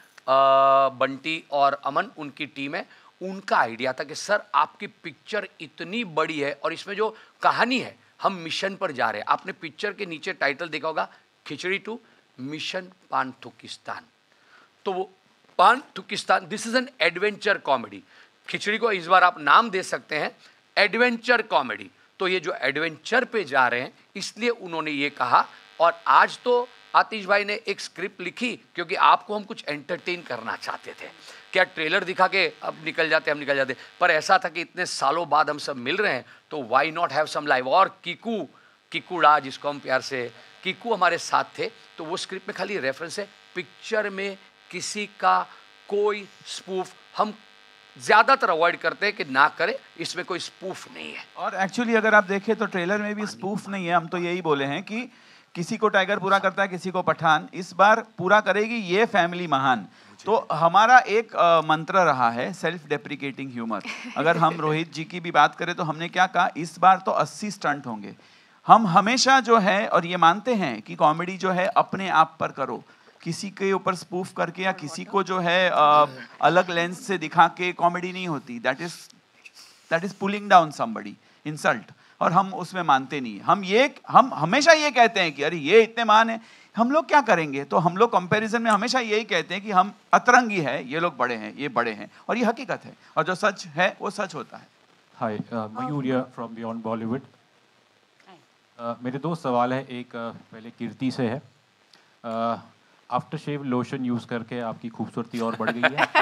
बंटी और अमन, उनकी टीम है, उनका आइडिया था कि सर आपकी पिक्चर इतनी बड़ी है और इसमें जो कहानी है, हम मिशन पर जा रहे हैं। आपने पिक्चर के नीचे टाइटल देखा होगा, खिचड़ी 2 मिशन पानथुकिस्तान। तो वो Panthukistan, this is an adventure comedy. Khichdi को इस बार आप नाम दे सकते हैं एडवेंचर कॉमेडी। तो ये जो एडवेंचर पे जा रहे हैं, इसलिए उन्होंने ये कहा। और आज तो आतिश भाई ने एक स्क्रिप्ट लिखी क्योंकि आपको हम कुछ एंटरटेन करना चाहते थे। क्या ट्रेलर दिखा के अब निकल जाते, हम निकल जाते, पर ऐसा था कि इतने सालों बाद हम सब मिल रहे हैं, तो why not have some live. और किकुड़ा, जिसको हम प्यार से किकू, हमारे साथ थे। तो वो स्क्रिप्ट में खाली रेफरेंस है, पिक्चर में किसी का कोई स्पूफ हम ज्यादातर अवॉइड करते हैं कि ना करें, इसमें कोई स्पूफ नहीं है। और एक्चुअली अगर आप देखें तो ट्रेलर में भी स्पूफ नहीं है। हम तो यही बोले हैं कि किसी को टाइगर पूरा करता है, किसी को पठान, इस बार पूरा करेगी ये फैमिली महान। तो हमारा एक मंत्र रहा है सेल्फ डेप्रिकेटिंग ह्यूमर। अगर हम रोहित जी की भी बात करें तो हमने क्या कहा, इस बार तो 80 स्टंट होंगे। हम हमेशा जो है और ये मानते हैं कि कॉमेडी जो है अपने आप पर करो, किसी के ऊपर स्पूफ करके या किसी को जो है अलग लेंस से दिखा के कॉमेडी नहीं होती। That is pulling down somebody, insult, और हम उसमें मानते नहीं। हम हमेशा ये कहते हैं कि अरे ये इतने महान है, हम लोग क्या करेंगे। तो हम लोग कंपैरिजन में हमेशा यही कहते हैं कि हम अतरंगी है, ये लोग बड़े हैं, ये बड़े हैं, और ये हकीकत है, और जो सच है वो सच होता है। Hi, Mayuria from beyond Bollywood. मेरे दो सवाल है, एक पहले कीर्ति से है। आफ्टर शेव लोशन यूज करके आपकी खूबसूरती और बढ़ गई है।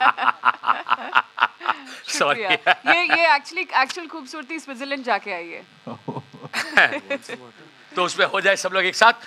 सॉरी, ये एक्चुअल खूबसूरती स्विट्जरलैंड जाके आई है। तो उसमें हो जाए सब लोग एक साथ,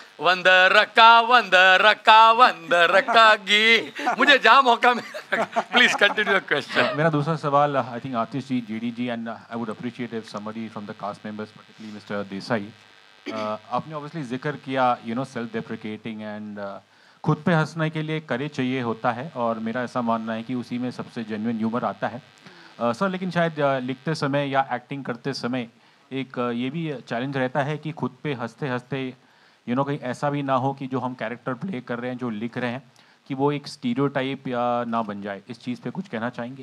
वंदर गी। मुझे जहाँ मौका मिला, प्लीज कंटिन्यू द क्वेश्चन। मेरा दूसरा सवाल, I think Atish ji, JD ji, and I would appreciate if somebody from the cast members, particularly mister Desai, आपने ऑब्वियसली जिक्र किया सेल्फ डेप्रिकेटिंग एंड खुद पे हंसने के लिए करेज चाहिए होता है, और मेरा ऐसा मानना है कि उसी में सबसे जेन्युइन ह्यूमर आता है सर। लेकिन शायद लिखते समय या एक्टिंग करते समय एक ये भी चैलेंज रहता है कि खुद पे हंसते हंसते कहीं ऐसा भी ना हो कि जो हम कैरेक्टर प्ले कर रहे हैं, जो लिख रहे हैं, कि वो एक स्टीरियोटाइप या ना बन जाए। इस चीज़ पे कुछ कहना चाहेंगे?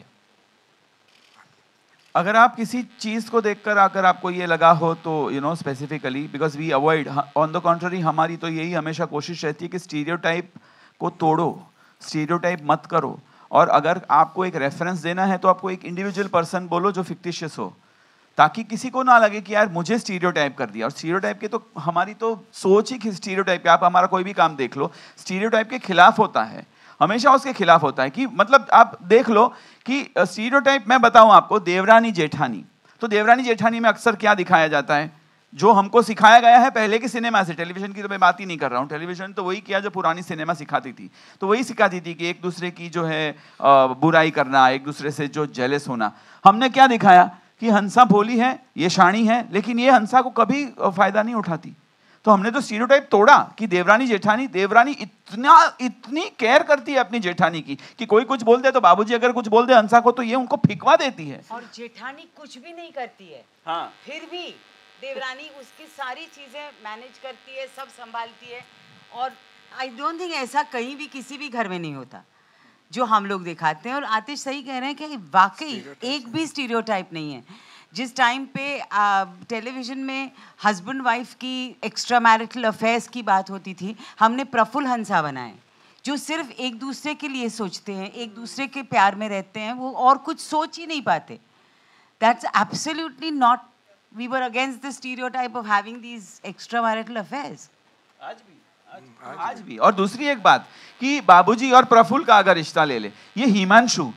अगर आप किसी चीज़ को देखकर अगर आपको ये लगा हो तो specifically, because we avoid, on the contrary हमारी तो यही हमेशा कोशिश रहती है कि स्टीरियोटाइप को तोड़ो, स्टीरियोटाइप मत करो। और अगर आपको एक रेफरेंस देना है तो आपको एक इंडिविजुअल पर्सन बोलो जो फिक्टिशियस हो, ताकि किसी को ना लगे कि यार मुझे स्टीरियोटाइप कर दिया। और स्टीरियोटाइप के तो हमारी तो सोच ही स्टीरियोटाइप पे, आप हमारा कोई भी काम देख लो, स्टीरियोटाइप के खिलाफ होता है, हमेशा उसके खिलाफ होता है। कि मतलब आप देख लो कि स्टीरियोटाइप, मैं बताऊं आपको, देवरानी जेठानी, तो देवरानी जेठानी में अक्सर क्या दिखाया जाता है, जो हमको सिखाया गया है पहले के सिनेमा से। टेलीविजन की तो मैं बात ही नहीं कर रहा हूँ, टेलीविजन तो वही किया जो पुरानी सिनेमा सिखाती थी। तो वही सिखाती थी कि एक दूसरे की जो है बुराई करना, एक दूसरे से जो जेलस होना। हमने क्या दिखाया कि हंसा भोली है, ये शानी है, लेकिन ये हंसा को कभी फायदा नहीं उठाती। तो हमने तो स्टीरियोटाइप तोड़ा कि देवरानी जेठानी, देवरानी इतनी केयर करती है अपनी जेठानी की कि कोई कुछ बोल दे तो बाबूजी अगर कुछ बोल दे हंसा को तो ये उनको फिकवा देती है। और जेठानी कुछ भी नहीं करती है, हाँ, फिर भी देवरानी उसकी सारी चीजें मैनेज करती है, सब संभालती है। और आई डोंट थिंक ऐसा कहीं भी किसी भी घर में नहीं होता जो हम लोग दिखाते हैं। और आतिश सही कह रहे हैं कि वाकई एक भी स्टीरियोटाइप नहीं है। जिस टाइम पे टेलीविजन में हस्बैंड वाइफ की एक्स्ट्रा मैरिटल अफेयर्स की बात होती थी, हमने प्रफुल्ल हंसा बनाए जो सिर्फ एक दूसरे के लिए सोचते हैं, एक दूसरे के प्यार में रहते हैं, वो और कुछ सोच ही नहीं पाते। That's absolutely not, we were against the stereotype of having these extra marital affairs. आज भी। और दूसरी एक बात कि बाबूजी और प्रफुल्ल का अगर रिश्ता ले ले, ये हिमांशु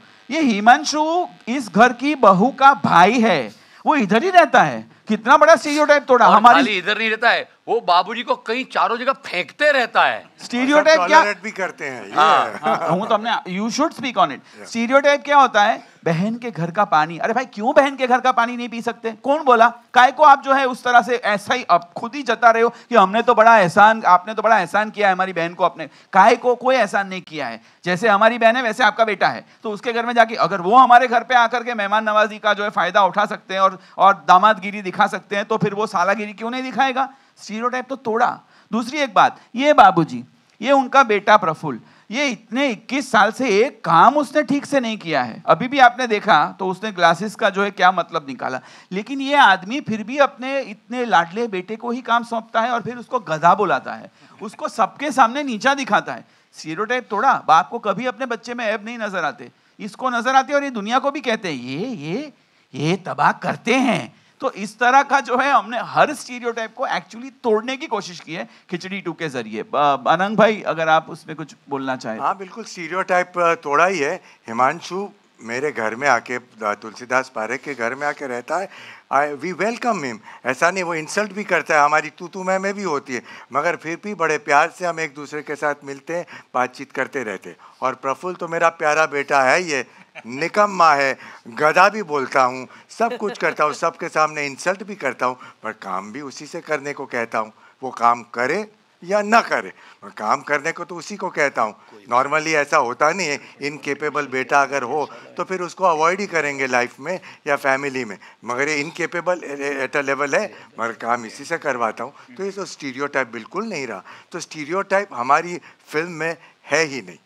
इस घर की बहू का भाई है, वो इधर ही रहता है। कितना बड़ा स्टीरियोटाइप तोड़ा। हमारी इधर नहीं रहता है, वो बाबूजी को कहीं चारों जगह फेंकते रहता है। स्टीरियोटाइप क्या भी करते हैं। हाँ, तो हमने you should speak on it. Stereotype क्या होता है, बहन के घर का पानी। अरे भाई क्यों बहन के घर का पानी नहीं पी सकते? कौन बोला? काय को आप जो है उस तरह से ऐसा ही अब खुद ही जता रहे हो कि हमने तो बड़ा एहसान, आपने तो बड़ा एहसान किया है हमारी बहन को। अपने काय को कोई एहसान नहीं किया है। जैसे हमारी बहन है वैसे आपका बेटा है, तो उसके घर में जाके अगर वो हमारे घर पे आकर के मेहमान नवाजी का जो है फायदा उठा सकते हैं और दामादगिरी दिखा सकते हैं, तो फिर वो सालागिरी क्यों नहीं दिखाएगा? स्टीरियोटाइप तो तोड़ा। दूसरी एक बात, ये बाबूजी, ये उनका बेटा प्रफुल्ल, ये इतने 21 साल से एक काम उसने ठीक से नहीं किया है। अभी भी आपने देखा तो उसने ग्लासेस का जो है क्या मतलब निकाला, लेकिन ये आदमी फिर भी अपने इतने लाडले बेटे को ही काम सौंपता है और फिर उसको गधा बुलाता है, उसको सबके सामने नीचा दिखाता है। स्टीरियोटाइप तोड़ा। बाप को कभी अपने बच्चे में ऐब नहीं नजर आते, इसको नजर आते और ये दुनिया को भी कहते हैं ये तबाह करते हैं। तो इस तरह का जो है हमने हर स्टीरियोटाइप को एक्चुअली तोड़ने की कोशिश की है खिचड़ी 2 के जरिए। अनंग भाई अगर आप उसमें कुछ बोलना चाहें। हाँ बिल्कुल, स्टीरियोटाइप तोड़ा ही है। हिमांशु मेरे घर में आके, तुलसीदास पारेख के घर में आके रहता है, वी वेलकम हिम। ऐसा नहीं वो इंसल्ट भी करता है, हमारी तू मैं भी होती है, मगर फिर भी बड़े प्यार से हम एक दूसरे के साथ मिलते हैं, बातचीत करते रहते। और प्रफुल्ल तो मेरा प्यारा बेटा है, ये निकम्मा है, गधा भी बोलता हूँ, सब कुछ करता हूँ, सबके सामने इंसल्ट भी करता हूँ, पर काम भी उसी से करने को कहता हूँ। वो काम करे या ना करे। काम करने को तो उसी को कहता हूँ। नॉर्मली ऐसा होता नहीं है, इनकेपेबल बेटा अगर हो तो फिर उसको अवॉइड ही करेंगे लाइफ में या फैमिली में, मगर ये इनकेपेबल एट अ लेवल है, मगर काम इसी से करवाता हूँ। तो ये तो स्टीरियोटाइप बिल्कुल नहीं रहा। तो स्टीरियोटाइप हमारी फिल्म में है ही नहीं।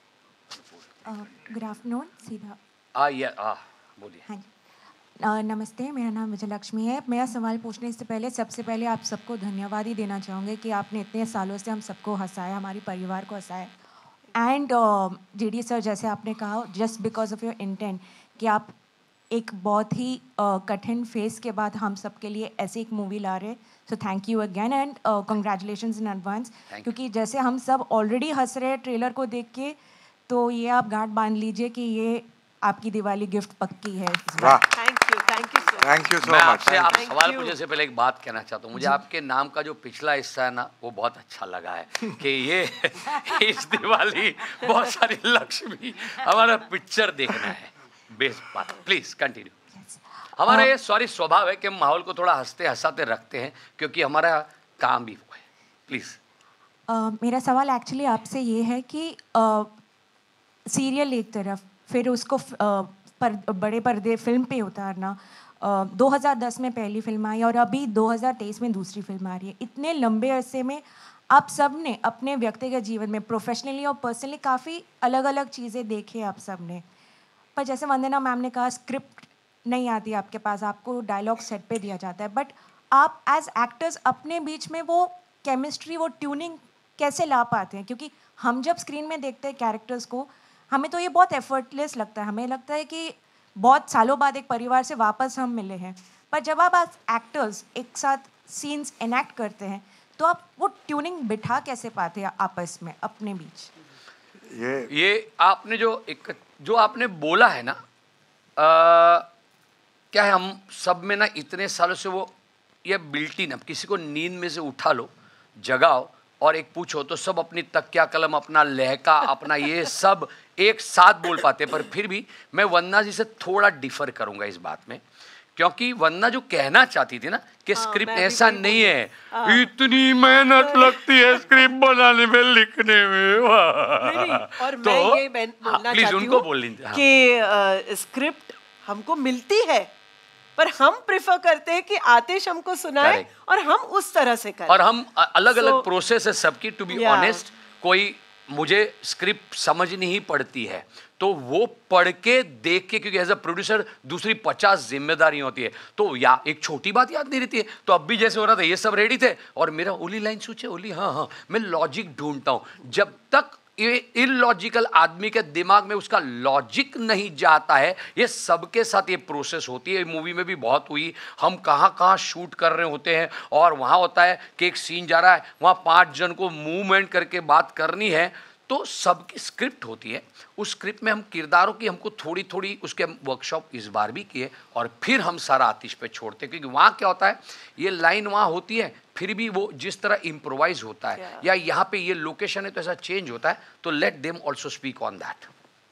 गुड आफ्टरनून सीधा। बोलिए। हाँ जी, नमस्ते, मेरा नाम विजयलक्ष्मी है। मेरा सवाल पूछने से पहले सबसे पहले आप सबको धन्यवाद ही देना चाहूँगी कि आपने इतने सालों से हम सबको हंसाया, हमारे परिवार को हंसाया। एंड जेडी सर, जैसे आपने कहा, just because of your intent कि आप एक बहुत ही कठिन फेस के बाद हम सब के लिए ऐसे एक मूवी ला रहे, so thank you again and congratulations in advance. क्योंकि जैसे हम सब ऑलरेडी हंस रहे हैं ट्रेलर को देख के, तो ये आप गांठ बांध लीजिए कि ये आपकी दिवाली गिफ्ट पक्की है। थैंक यू सो मैं मच। आपसे आप सवाल पूछने से पहले एक बात कहना चाहता हूँ। मुझे आपके नाम का जो पिछला हिस्सा है ना, वो बहुत अच्छा लगा है कि ये इस दिवाली बहुत सारी लक्ष्मी हमारा पिक्चर देखना है। बेस्ट बात, प्लीज कंटिन्यू। हमारा ये स्वभाव है कि हम माहौल को थोड़ा हंसते हंसाते रखते हैं, क्योंकि हमारा काम भी वो है। प्लीज। मेरा सवाल एक्चुअली आपसे ये है कि सीरियल एक तरफ, फिर उसको बड़े पर्दे फिल्म पे उतारना। 2010 में पहली फिल्म आई और अभी 2023 में दूसरी फिल्म आ रही है। इतने लंबे अरसे में आप सब ने अपने व्यक्तिगत जीवन में, प्रोफेशनली और पर्सनली, काफ़ी अलग अलग चीज़ें देखी आप सब ने। पर जैसे वंदना मैम ने कहा, स्क्रिप्ट नहीं आती आपके पास, आपको डायलॉग सेट पे दिया जाता है, बट आप एज एक्टर्स अपने बीच में वो केमिस्ट्री, वो ट्यूनिंग कैसे ला पाते हैं? क्योंकि हम जब स्क्रीन में देखते हैं कैरेक्टर्स को, हमें तो ये बहुत एफर्टलेस लगता है, हमें लगता है कि बहुत सालों बाद एक परिवार से वापस हम मिले हैं। पर जब आप एक्टर्स एक साथ सीन्स एनैक्ट करते हैं, तो आप वो ट्यूनिंग बिठा कैसे पाते हैं आपस में, अपने बीच? ये आपने जो आपने बोला है ना, क्या है, हम सब में ना इतने सालों से वो ये बिल्ट इन, अब किसी को नींद में से उठा लो, जगाओ और एक पूछो तो सब अपनी तकिया कलम, अपना लहका, अपना ये सब एक साथ बोल पाते। पर फिर भी मैं वंदना जी से थोड़ा डिफर करूंगा इस बात में, क्योंकि वंदना जो कहना चाहती थी ना कि स्क्रिप्ट ऐसा नहीं है, इतनी मेहनत लगती है स्क्रिप्ट बनाने में, लिखने में। और तो मैं ये बोलना चाहती हूँ कि स्क्रिप्ट हमको मिलती है, पर हम प्रेफर करते हैं कि आतिश हमको सुनाए और हम उस तरह से करें। और हम अलग अलग प्रोसेस है सबकी। टू बी ऑनेस्ट, कोई मुझे स्क्रिप्ट समझ नहीं पड़ती है तो वो पढ़ के देख के, क्योंकि एज अ प्रोड्यूसर दूसरी 50 जिम्मेदारी होती है, तो या एक छोटी बात याद नहीं रहती है। तो अब भी जैसे हो रहा था, ये सब रेडी थे और मेरा ओली लाइन सोचे, ओली हाँ, मैं लॉजिक ढूंढता हूँ। जब तक ये इलॉजिकल आदमी के दिमाग में उसका लॉजिक नहीं जाता है, ये सबके साथ ये प्रोसेस होती है। मूवी में भी बहुत हुई, हम कहाँ शूट कर रहे होते हैं और वहाँ होता है कि एक सीन जा रहा है, वहाँ 5 जन को मूवमेंट करके बात करनी है, तो सबकी स्क्रिप्ट होती है। उस स्क्रिप्ट में हम किरदारों की हमको थोड़ी थोड़ी उसके वर्कशॉप इस बार भी किए और फिर हम सारा आतिश पे छोड़ते, क्योंकि वहाँ क्या होता है, ये लाइन वहाँ होती है, फिर भी वो जिस तरह इम्प्रोवाइज होता है, या यहाँ पे ये लोकेशन है तो ऐसा चेंज होता है, तो let them also speak on that.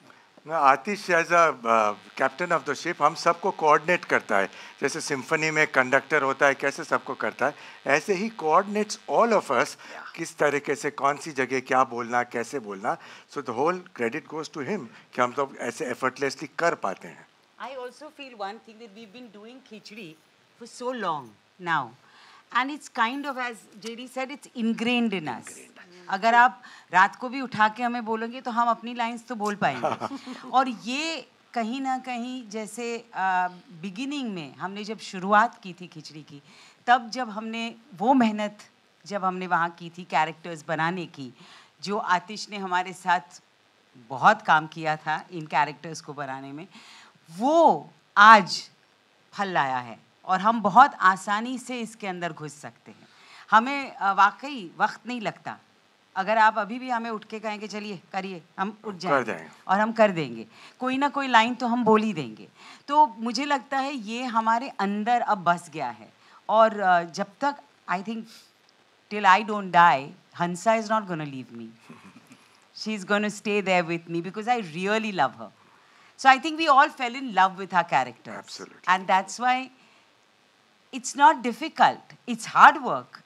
Atish as a captain of the ship हम सबको कोऑर्डिनेट करता है। जैसे सिम्फनी में कंडक्टर होता है, कैसे सबको करता है, ऐसे ही कोऑर्डिनेट्स ऑल ऑफ अस, किस तरीके से कौन सी जगह क्या बोलना, कैसे बोलना। So the whole credit goes to him कि हम तो ऐसे एफर्टलेसली कर पाते हैं। I also feel one thing that we've been doing Khichdi for so long now, and it's kind of, as JD said, it's ingrained in us. अगर आप रात को भी उठा के हमें बोलोगे तो हम अपनी लाइंस तो बोल पाएंगे। और ये कहीं ना कहीं जैसे बिगिनिंग में हमने जब शुरुआत की थी खिचड़ी की, तब जब हमने वो मेहनत जब हमने वहाँ की थी कैरेक्टर्स बनाने की, जो आतिश ने हमारे साथ बहुत काम किया था इन कैरेक्टर्स को बनाने में, वो आज फल लाया है और हम बहुत आसानी से इसके अंदर घुस सकते हैं। हमें वाकई वक्त नहीं लगता। अगर आप अभी भी हमें उठ के कहेंगे चलिए करिए, हम उठ जाएंगे और हम कर देंगे। कोई ना कोई लाइन तो हम बोल ही देंगे। तो मुझे लगता है ये हमारे अंदर अब बस गया है। और जब तक, I think till I don't die, Hansa is not going to leave me. She's going to stay there with me because I really love her. So I think we all fell in love with her characters. Absolutely. And that's why it's not difficult. It's hard work.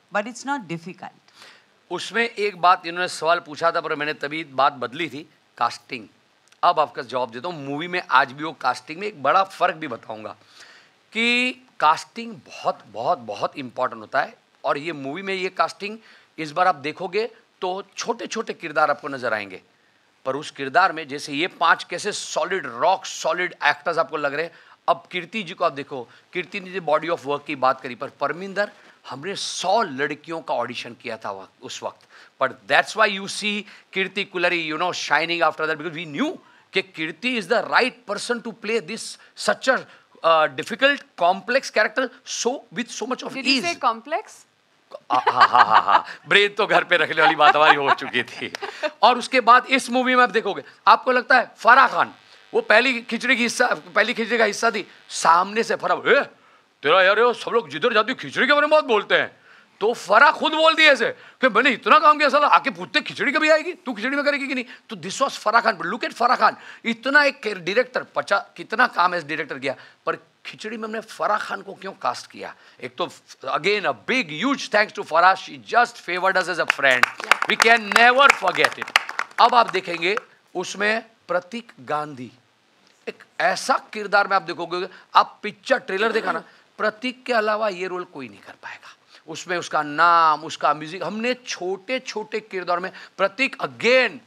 but it's not difficult. उसमें एक बात इन्होंने सवाल पूछा था पर मैंने तभी बात बदली थी, कास्टिंग। अब आपका जवाब देता हूँ। मूवी में आज भी वो कास्टिंग में एक बड़ा फर्क भी बताऊंगा कि कास्टिंग बहुत बहुत बहुत इंपॉर्टेंट होता है। और ये मूवी में ये कास्टिंग इस बार आप देखोगे तो छोटे छोटे किरदार आपको नजर आएंगे, पर उस किरदार में जैसे ये 5 कैसे सॉलिड रॉक सॉलिड एक्टर्स आपको लग रहे हैं। अब कीर्ति जी को आप देखो, कीर्ति ने बॉडी ऑफ वर्क की बात करी, पर परमिंदर हमने 100 लड़कियों का ऑडिशन किया था उस वक्त, पर that's why you see Kirti Kulhari you know shining after that, because we knew कि Kirti is the right person to play this such a difficult complex character so with so much of ease. Complex हाँ, ब्रेन तो घर पे रखने वाली बात हमारी हो चुकी थी। और उसके बाद इस मूवी में आप देखोगे, आपको लगता है फराह खान वो पहली खिचड़ी का हिस्सा थी, सामने से फराह तेरा यार सब लोग जिधर जाती खिचड़ी के बारे में बहुत बोलते हैं, तो फराह खुद बोल दिए ऐसे कि मैंने इतना काम किया, साला आके पूछते खिचड़ी कभी आएगी, तू खिचड़ी में करेगी कि नहीं। तो this was Farah Khan. Look at Farah Khan, इतना एक डायरेक्टर 50 कितना काम एज डायरेक्टर किया, पर खिचड़ी में हमने फराह खान को क्यों कास्ट किया। एक तो again a big huge thanks to Farah, she just favoured us as a friend, we can never forget it. अब आप देखेंगे उसमें प्रतीक गांधी एक ऐसा किरदार में आप देखोगे, आप पिक्चर ट्रेलर देखा ना, प्रतीक के अलावा ये रोल कोई नहीं कर पाएगा। उसमें उसका नाम, उसका म्यूजिक, हमने छोटे छोटे किरदार में प्रतीक अगेन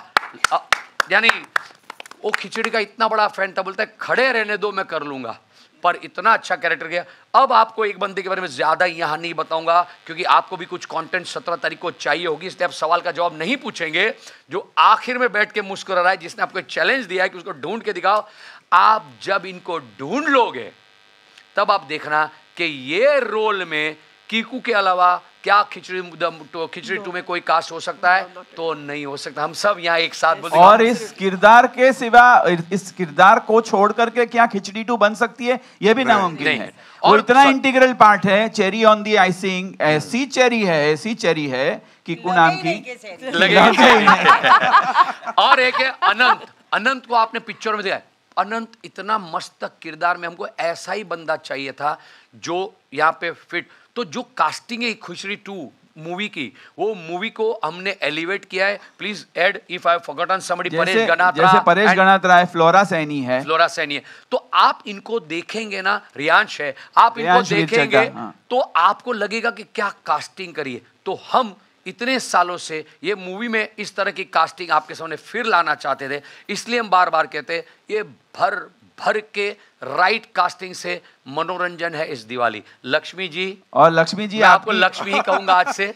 यानी वो खिचड़ी का इतना बड़ा फैन था, बोलता है खड़े रहने दो मैं कर लूंगा, पर इतना अच्छा कैरेक्टर किया। अब आपको एक बंदे के बारे में ज्यादा यहाँ नहीं बताऊंगा क्योंकि आपको भी कुछ कंटेंट 17 तारीख को चाहिए होगी, इसलिए आप सवाल का जवाब नहीं पूछेंगे। जो आखिर में बैठ के मुस्कुरा रहा है, जिसने आपको चैलेंज दिया है कि उसको ढूंढ के दिखाओ, आप जब इनको ढूंढ लोगे तब आप देखना कि ये रोल में कीकू के अलावा क्या खिचड़ी 2 में कोई कास्ट हो सकता है, तो नहीं हो सकता। हम सब यहाँ एक साथ बोलते हैं। और इस किरदार के सिवा इस किरदार को छोड़ करके क्या खिचड़ी 2 बन सकती है, ये भी नामुमकिन है। वो इतना इंटीग्रल पार्ट है, चेरी ऑन दी आइसिंग, ऐसी चेरी है कीकू नाम की और एक है अनंत को आपने पिक्चर में देखा, अनंत इतना मस्त किरदार में, हमको ऐसा ही बंदा चाहिए था जो यहाँ पे फिट। तो जो कास्टिंग है खिचड़ी 2 मूवी की, वो मूवी को हमने एलिवेट किया है। Please add if I have forgotten somebody, Paresh Ganatra, Flora Saini है। तो आप इनको देखेंगे ना, रियांश है, आप इनको देखेंगे तो आपको लगेगा कि क्या कास्टिंग करिए। तो हम इतने सालों से ये मूवी में इस तरह की कास्टिंग आपके सामने फिर लाना चाहते थे, इसलिए हम बार बार कहते हैं ये भर के राइट कास्टिंग से मनोरंजन है इस दिवाली। लक्ष्मी जी, और लक्ष्मी जी, आपको लक्ष्मी ही कहूंगा आज से।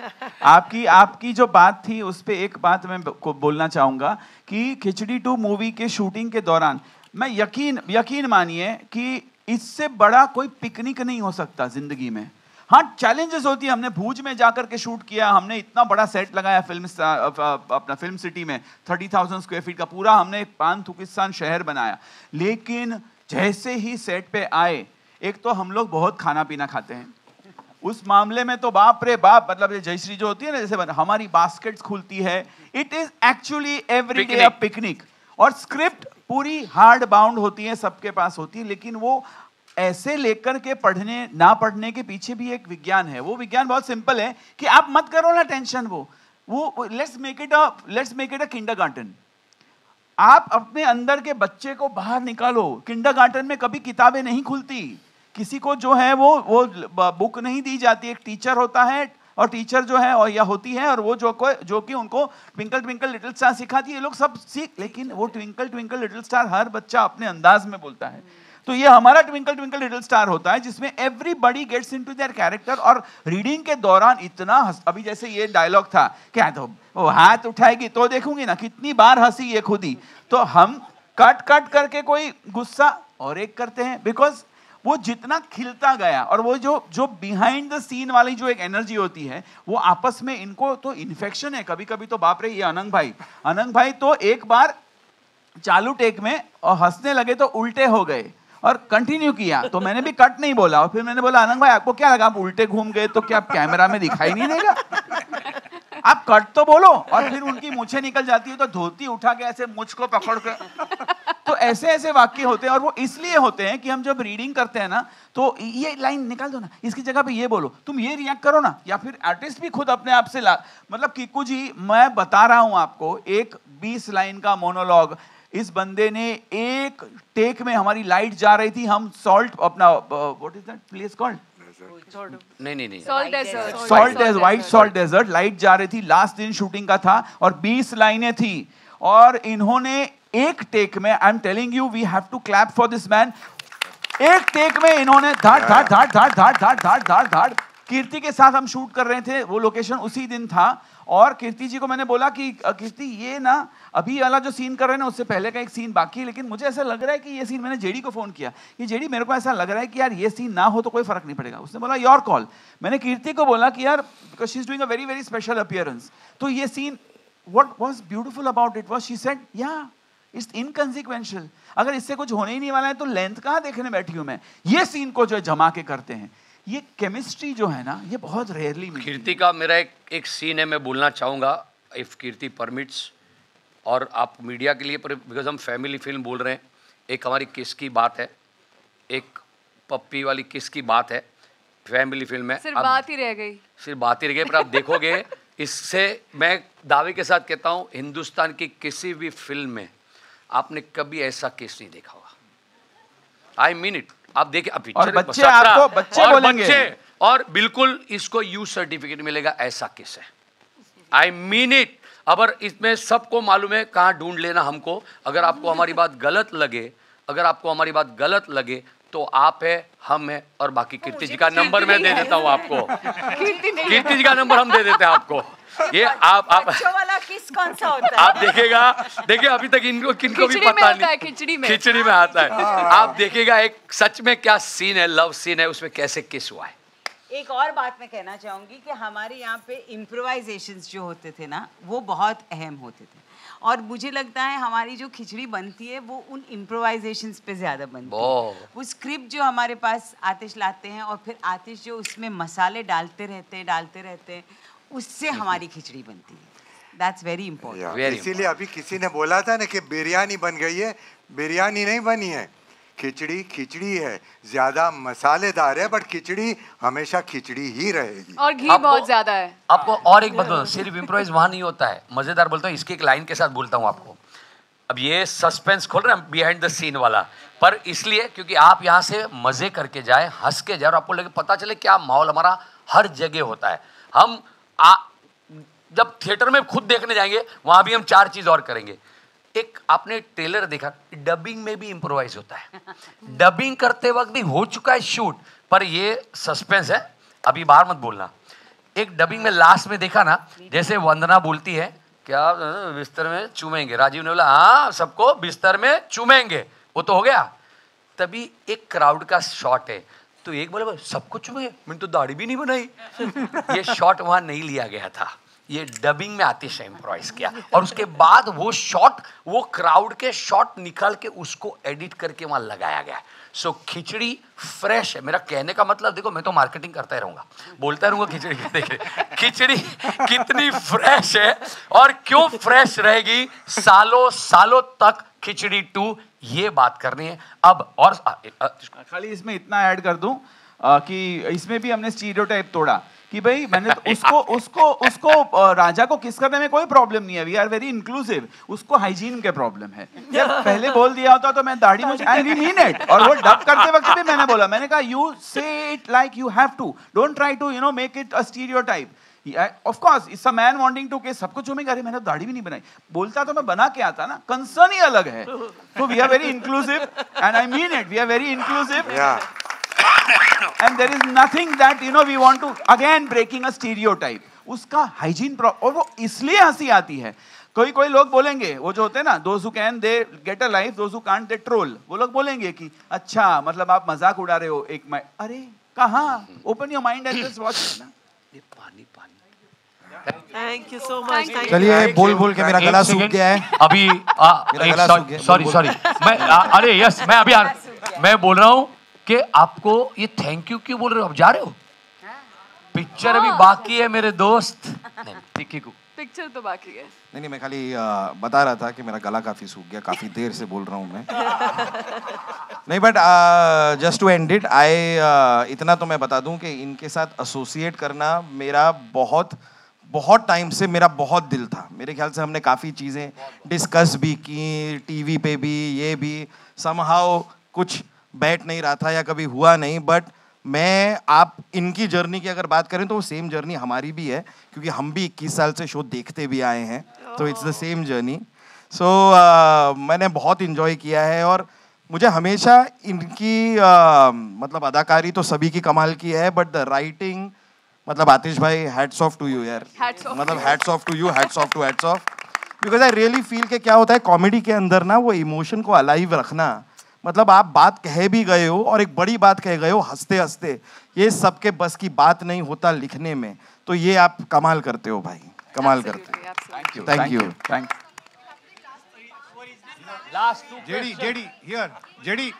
आपकी जो बात थी उस पे एक बात मैं बोलना चाहूंगा कि खिचड़ी 2 मूवी के शूटिंग के दौरान मैं यकीन मानिए कि इससे बड़ा कोई पिकनिक नहीं हो सकता जिंदगी में। हाँ, चैलेंजेस होती है। हमने भूज में जाकर के शूट किया, हमने इतना बड़ा सेट लगाया अपना फिल्म सिटी में, 30,000 स्क्वायर फीट का पूरा हमने एक पान-तुकिस्तान शहर बनाया। लेकिन जैसे ही सेट पे आए, एक तो हम लोग बहुत खाना पीना खाते हैं, उस मामले में तो बाप रे बाप, मतलब जयश्री जो होती है ना, जैसे हमारी बास्केट्स खुलती है, it is actually every day a picnic. और स्क्रिप्ट पूरी हार्ड बाउंड होती है, सबके पास होती है, लेकिन वो ऐसे लेकर के पढ़ने ना पढ़ने के पीछे भी एक विज्ञान है। वो विज्ञान बहुत सिंपल है कि आप मत करो ना टेंशन, वो let's make it a kindergarten. आप अपने अंदर के बच्चे को बाहर निकालो। किंडरगार्टन में कभी किताबें नहीं खुलती, किसी को जो है वो बुक नहीं दी जाती। एक टीचर होता है और टीचर जो है और या होती है, और वो जो कि उनको ट्विंकल ट्विंकल लिटिल स्टार सिखाती है। ये लोग सब सीख, लेकिन वो ट्विंकल ट्विंकल लिटिल स्टार हर बच्चा अपने अंदाज में बोलता है। तो ये हमारा ट्विंकल ट्विंकल लिटिल स्टार होता है, जिसमें everybody gets into their character. और रीडिंग के दौरान इतना अभी जैसे ये डायलॉग था, क्या तो वो हाथ उठाएगी तो देखूंगी ना, कितनी बार हंसी ये खुद ही। तो हम कट करके कोई गुस्सा और एक करते हैं, बिकॉज वो जितना खिलता गया, और वो जो बिहाइंड द सीन वाली जो एक एनर्जी होती है, वो आपस में इनको तो इन्फेक्शन है। कभी कभी तो बाप रे, ये अनंग भाई तो एक बार चालू टेक में और हंसने लगे तो उल्टे हो गए और कंटिन्यू किया, तो मैंने भी कट नहीं बोला। और फिर मैंने बोला, आनंद भाई आपको क्या लगा, आप उल्टे घूम गए तो क्या कैमरा में दिखाई नहीं देगा, आप कट तो बोलो। और फिर उनकी मूछें निकल जाती है तो धोती उठा के ऐसे मुझ को पकड़ के, तो ऐसे ऐसे वाक्य होते हैं, और वो इसलिए होते हैं कि हम जब रीडिंग करते हैं ना, तो ये लाइन निकाल दो ना, इसकी जगह पे ये बोलो, तुम ये रिएक्ट करो ना, या फिर आर्टिस्ट भी खुद अपने आप से मतलब कीकू जी, मैं बता रहा हूं आपको, एक 20 लाइन का मोनोलॉग इस बंदे ने एक टेक में, हमारी लाइट जा रही थी, हम सॉल्ट अपना what is that place called, नहीं salt desert, salt desert, white salt desert, light जा रही थी, लास्ट दिन शूटिंग का था और 20 लाइनें थी, और इन्होंने एक टेक में, I am telling you, we have to clap for this man, एक टेक में इन्होंने धाड़ धाड़ धाड़ धाड़ धाड़ धाड़ धाड़ धाड़ धाड़। कीर्ति के साथ हम शूट कर रहे थे, वो लोकेशन उसी दिन था, और कीर्ति जी को मैंने बोला कि कीर्ति ये ना अभी वाला जो सीन कर रहे हैं ना, उससे पहले का एक सीन बाकी है, लेकिन मुझे ऐसा लग रहा है कि ये सीन, मैंने जेडी को फोन किया कि जेडी मेरे को ऐसा लग रहा है कि यार ये सीन ना हो तो कोई फर्क नहीं पड़ेगा। उसने बोला योर कॉल। मैंने कीर्ति को बोला कि यार because she is doing a very very special appearance, तो ये scene what was beautiful about it was she said yeah it's inconsequential, अगर इससे कुछ होने ही नहीं वाला है तो लेंथ कहाँ देखने बैठी हूँ मैं, ये सीन को जो जमा के करते हैं, ये केमिस्ट्री जो है ना, ये बहुत रेयरली मिलती है। कीर्ति का मेरा एक सीन है, मैं बोलना चाहूँगा इफ़ कीर्ति परमिट्स, और आप मीडिया के लिए, बिकॉज हम फैमिली फिल्म बोल रहे हैं, एक हमारी किस की बात है, एक पप्पी वाली किस की बात है, फैमिली फिल्म है, सिर्फ बात ही रह गई, सिर्फ बात ही रह गई, पर आप देखोगे इससे मैं दावे के साथ कहता हूँ, हिंदुस्तान की किसी भी फिल्म में आपने कभी ऐसा केस नहीं देखा होगा। I mean it. आप देखिए, अब और बच्चे आपको बच्चे बोलेंगे, और बिल्कुल इसको यू सर्टिफिकेट मिलेगा, ऐसा केस है। I mean it. अगर इसमें सबको मालूम है कहाँ ढूंढ लेना हमको। अगर आपको हमारी बात गलत लगे, अगर आपको हमारी बात गलत लगे तो आप है, हम है, और बाकी कीर्ति जी का नंबर मैं दे देता हूँ आपको। कीर्ति जी का नंबर हम दे देते हैं आपको। ये आप बच्चों वाला किस कौन सा होता है? आप देखेगा, देखिए अभी तक इनको किनको भी पता नहीं, खिचड़ी में आता है। आप देखिएगा एक सच में क्या सीन है, लव सीन है, उसमें कैसे किस हुआ है। एक और बात मैं कहना चाहूँगी कि हमारे यहाँ पे इम्प्रोवाइजेशंस जो होते थे ना, वो बहुत अहम होते थे, और मुझे लगता है हमारी जो खिचड़ी बनती है वो उन इम्प्रोवाइजेशंस पे ज़्यादा बनती है। वो स्क्रिप्ट जो हमारे पास आतिश लाते हैं, और फिर आतिश जो उसमें मसाले डालते रहते हैं, उससे हमारी खिचड़ी बनती है। That's very important. इसीलिए अभी किसी ने बोला था ना कि बिरयानी बन गई है, बिरयानी नहीं बनी है, खिचड़ी है, ज्यादा मसालेदार है, बट खिचड़ी हमेशा खिचड़ी ही रहेगी, और घी बहुत ज्यादा है। आपको और एक बात बताऊं, सिर्फ इम्प्रोवाइज वहां नहीं होता है, मजेदार बोलता हूँ, इसकी एक लाइन के साथ बोलता हूँ आपको। अब ये सस्पेंस खोल रहे हैं बिहाइंड द सीन वाला, पर इसलिए क्योंकि आप यहाँ से मजे करके जाए, हंस के जाए, और आपको लगे पता चले क्या माहौल हमारा हर जगह होता है। हम जब थिएटर में खुद देखने जाएंगे, वहां भी हम 4 चीज और करेंगे। एक आपने ट्रेलर देखा, डबिंग में भी इम्प्रोवाइज होता है, डबिंग करते वक्त भी हो चुका है शूट, पर ये सस्पेंस है, अभी बाहर मत बोलना। एक डबिंग में लास्ट में देखा ना, जैसे वंदना बोलती है क्या बिस्तर में चूमेंगे, राजीव ने बोला हाँ सबको बिस्तर में चूमेंगे, वो तो हो गया। तभी एक क्राउड का शॉट है, तो एक बोले सबको चूमेंगे, मैंने तो दाढ़ी भी नहीं बनाई। ये शॉट वहां नहीं लिया गया था, ये डबिंग में आतिश ने इम्प्रोवाइज किया, और उसके बाद वो शॉट, वो क्राउड के शॉट निकाल के उसको एडिट करके वहां लगाया गया। सो खिचड़ी फ्रेश है। मेरा कहने का मतलब, देखो मैं तो मार्केटिंग करता ही रहूंगा, बोलता रहूंगा खिचड़ी की। देखिए खिचड़ी कितनी फ्रेश है, और क्यों फ्रेश रहेगी सालों सालों तक। खिचड़ी 2 ये बात करनी है अब। और खाली इसमें इतना ऐड कर दूं कि इसमें भी हमने स्टीरियोटाइप तोड़ा कि भाई मैंने तो उसको राजा को किस करने में कोई प्रॉब्लम नहीं है, वी आर वेरी इंक्लूसिव, उसको हाइजीन के प्रॉब्लम है। जब पहले बोल दिया होता तो मैं दाढ़ी मुझे, एंड वी मीन इट। और वो डब करते वक्त भी मैंने बोला, मैंने कहा you say it like you have to, don't try to make it a stereotype. Of course it's a man wanting to के सब कुछ चूमेंगे, अरे मैंने तो दाढ़ी भी नहीं बनाई, बोलता तो मैं बना के आता ना, कंसर्न ही अलग है। तो we are very inclusive, and I mean it, we are very inclusive. And there is nothing that we want to again breaking a stereotype. उसका hygiene और वो इसलिए हंसी आती है। कोई लोग बोलेंगे, वो जो होते हैं ना, those who can they get a life, those who can't they troll, वो लोग बोलेंगे कि अच्छा मतलब आप मजाक उड़ा रहे हो एक अरे कहाँ, open your mind and just watch ना। ये पानी Thank you so much. चलिए बोल के मेरा गला सूख गया है अभी। सॉरी मैं अरे यस मैं अभी मैं बोल रहा हूँ कि आपको ये थैंक यू क्यों बोल रहे हो, आप जा रहे हो? पिक्चर अभी बाकी है मेरे दोस्त। पिक्चर तो बाकी है। नहीं, मैं खाली बता रहा था कि मेरा गला काफी सूख गया, काफी देर से बोल रहा हूँ मैं। नहीं, but just to end it, इतना तो मैं बता दूं कि इनके साथ एसोसिएट करना मेरा बहुत टाइम से मेरा बहुत दिल था। मेरे ख्याल से हमने काफ़ी चीज़ें डिस्कस भी की, टीवी पे भी, ये भी समहाउ कुछ बैठ नहीं रहा था या कभी हुआ नहीं। बट आप इनकी जर्नी की अगर बात करें तो वो सेम जर्नी हमारी भी है, क्योंकि हम भी 21 साल से शो देखते भी आए हैं, तो it's the same journey. So मैंने बहुत इन्जॉय किया है और मुझे हमेशा इनकी मतलब अदाकारी तो सभी की कमाल की है, बट द राइटिंग, मतलब आतिश भाई, हैट्स ऑफ टू यू यार, मतलब hats off to you, hats off to hats off, because I really feel कि क्या होता है कॉमेडी के अंदर ना, वो इमोशन को अलाइव रखना, मतलब आप बात कह भी गए हो और एक बड़ी बात कह गए हो हंसते हंसते, ये सबके बस की बात नहीं होता लिखने में, तो ये आप कमाल करते हो भाई, कमाल करते हो। Thank you. Last two JD, here, JD.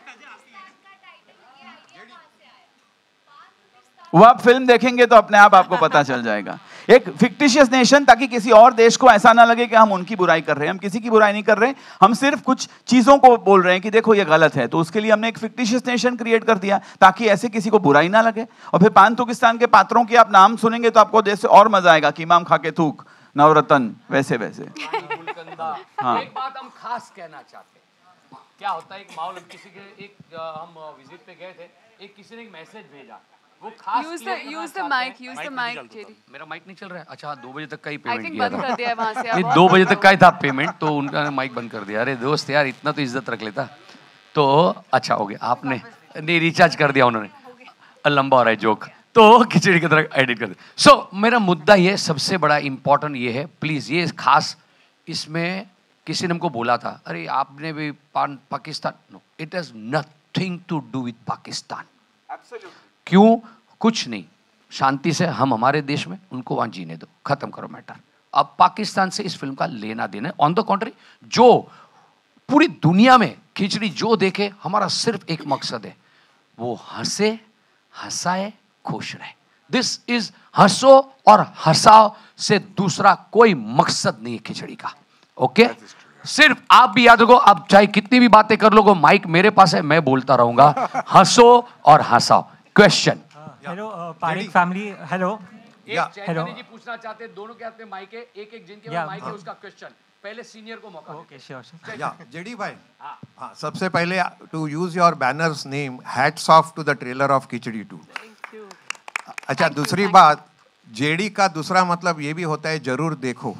वो आप फिल्म देखेंगे तो अपने आप आपको पता चल जाएगा। एक फिक्टिशियस नेशन, ताकि किसी और देश को ऐसा ना लगे कि हम उनकी बुराई कर रहे हैं। हम किसी की बुराई नहीं कर रहे, हम सिर्फ कुछ चीजों को बोल रहे हैं कि देखो ये गलत है, तो उसके लिए हमने एक फिक्टिशियस नेशन क्रिएट कर दिया ताकि ऐसे किसी को बुराई ना लगे। और फिर पान-तुकिस्तान के पात्रों की आप नाम सुनेंगे तो आपको जैसे और मजा आएगा कि इमाम खा के थूक, नवरत्न, वैसे वैसे। हाँ। एक बात हम खास कहना चाहते हैं, क्या होता है एक माहौल, किसी के हम विजिट पे गए थे, किसी ने एक मैसेज भेजा, वो खास use the mic, JD। मेरा माइक नहीं चल रहा है। अच्छा, 2 बजे तक का ही पेमेंट किया बंद कर दिया है वहाँ से। नहीं, 2 बजे तक का ही था पेमेंट, तो उनका माइक बंद कर दिया। अरे दोस्त यार, इतना तो इज्जत रख लेता। तो अच्छा हो गया, आपने नहीं रिचार्ज कर दिया उन्होंने, लंबा हो रहा है जोक, तो खिचड़ी की तरह एडिट कर दिया। सो मेरा मुद्दा ये सबसे बड़ा इंपॉर्टेंट ये है, प्लीज ये खास, इसमें किसी ने हमको बोला था, अरे आपने भी Pakistan, no, it has nothing to do with Pakistan. क्यों? कुछ नहीं, शांति से हम हमारे देश में, उनको वहां जीने दो, खत्म करो मैटर। अब पाकिस्तान से इस फिल्म का लेना देना, ऑन द कॉन्ट्री, जो पूरी दुनिया में खिचड़ी जो देखे, हमारा सिर्फ एक मकसद है, वो हंसे, हंसाए, खुश रहे। दिस इज हंसो और हंसाओ से दूसरा कोई मकसद नहीं है खिचड़ी का। ओके, सिर्फ आप भी याद रखो, आप चाहे कितनी भी बातें कर लोगे, माइक मेरे पास है, मैं बोलता रहूंगा, हंसो और हंसाओ। Question. Hello Parikh family, hello. Hello जी पूछना चाहते हैं, दोनों के हाथ में माइक है, एक जिनके पास माइक है उसका क्वेश्चन, पहले सीनियर को मौका। Okay, sure. या जेडी भाई, हाँ, सबसे पहले to use your banner's name, hats off to the trailer of Khichdi 2। अच्छा, दूसरी बात, जेडी का दूसरा मतलब ये भी होता है जरूर देखो।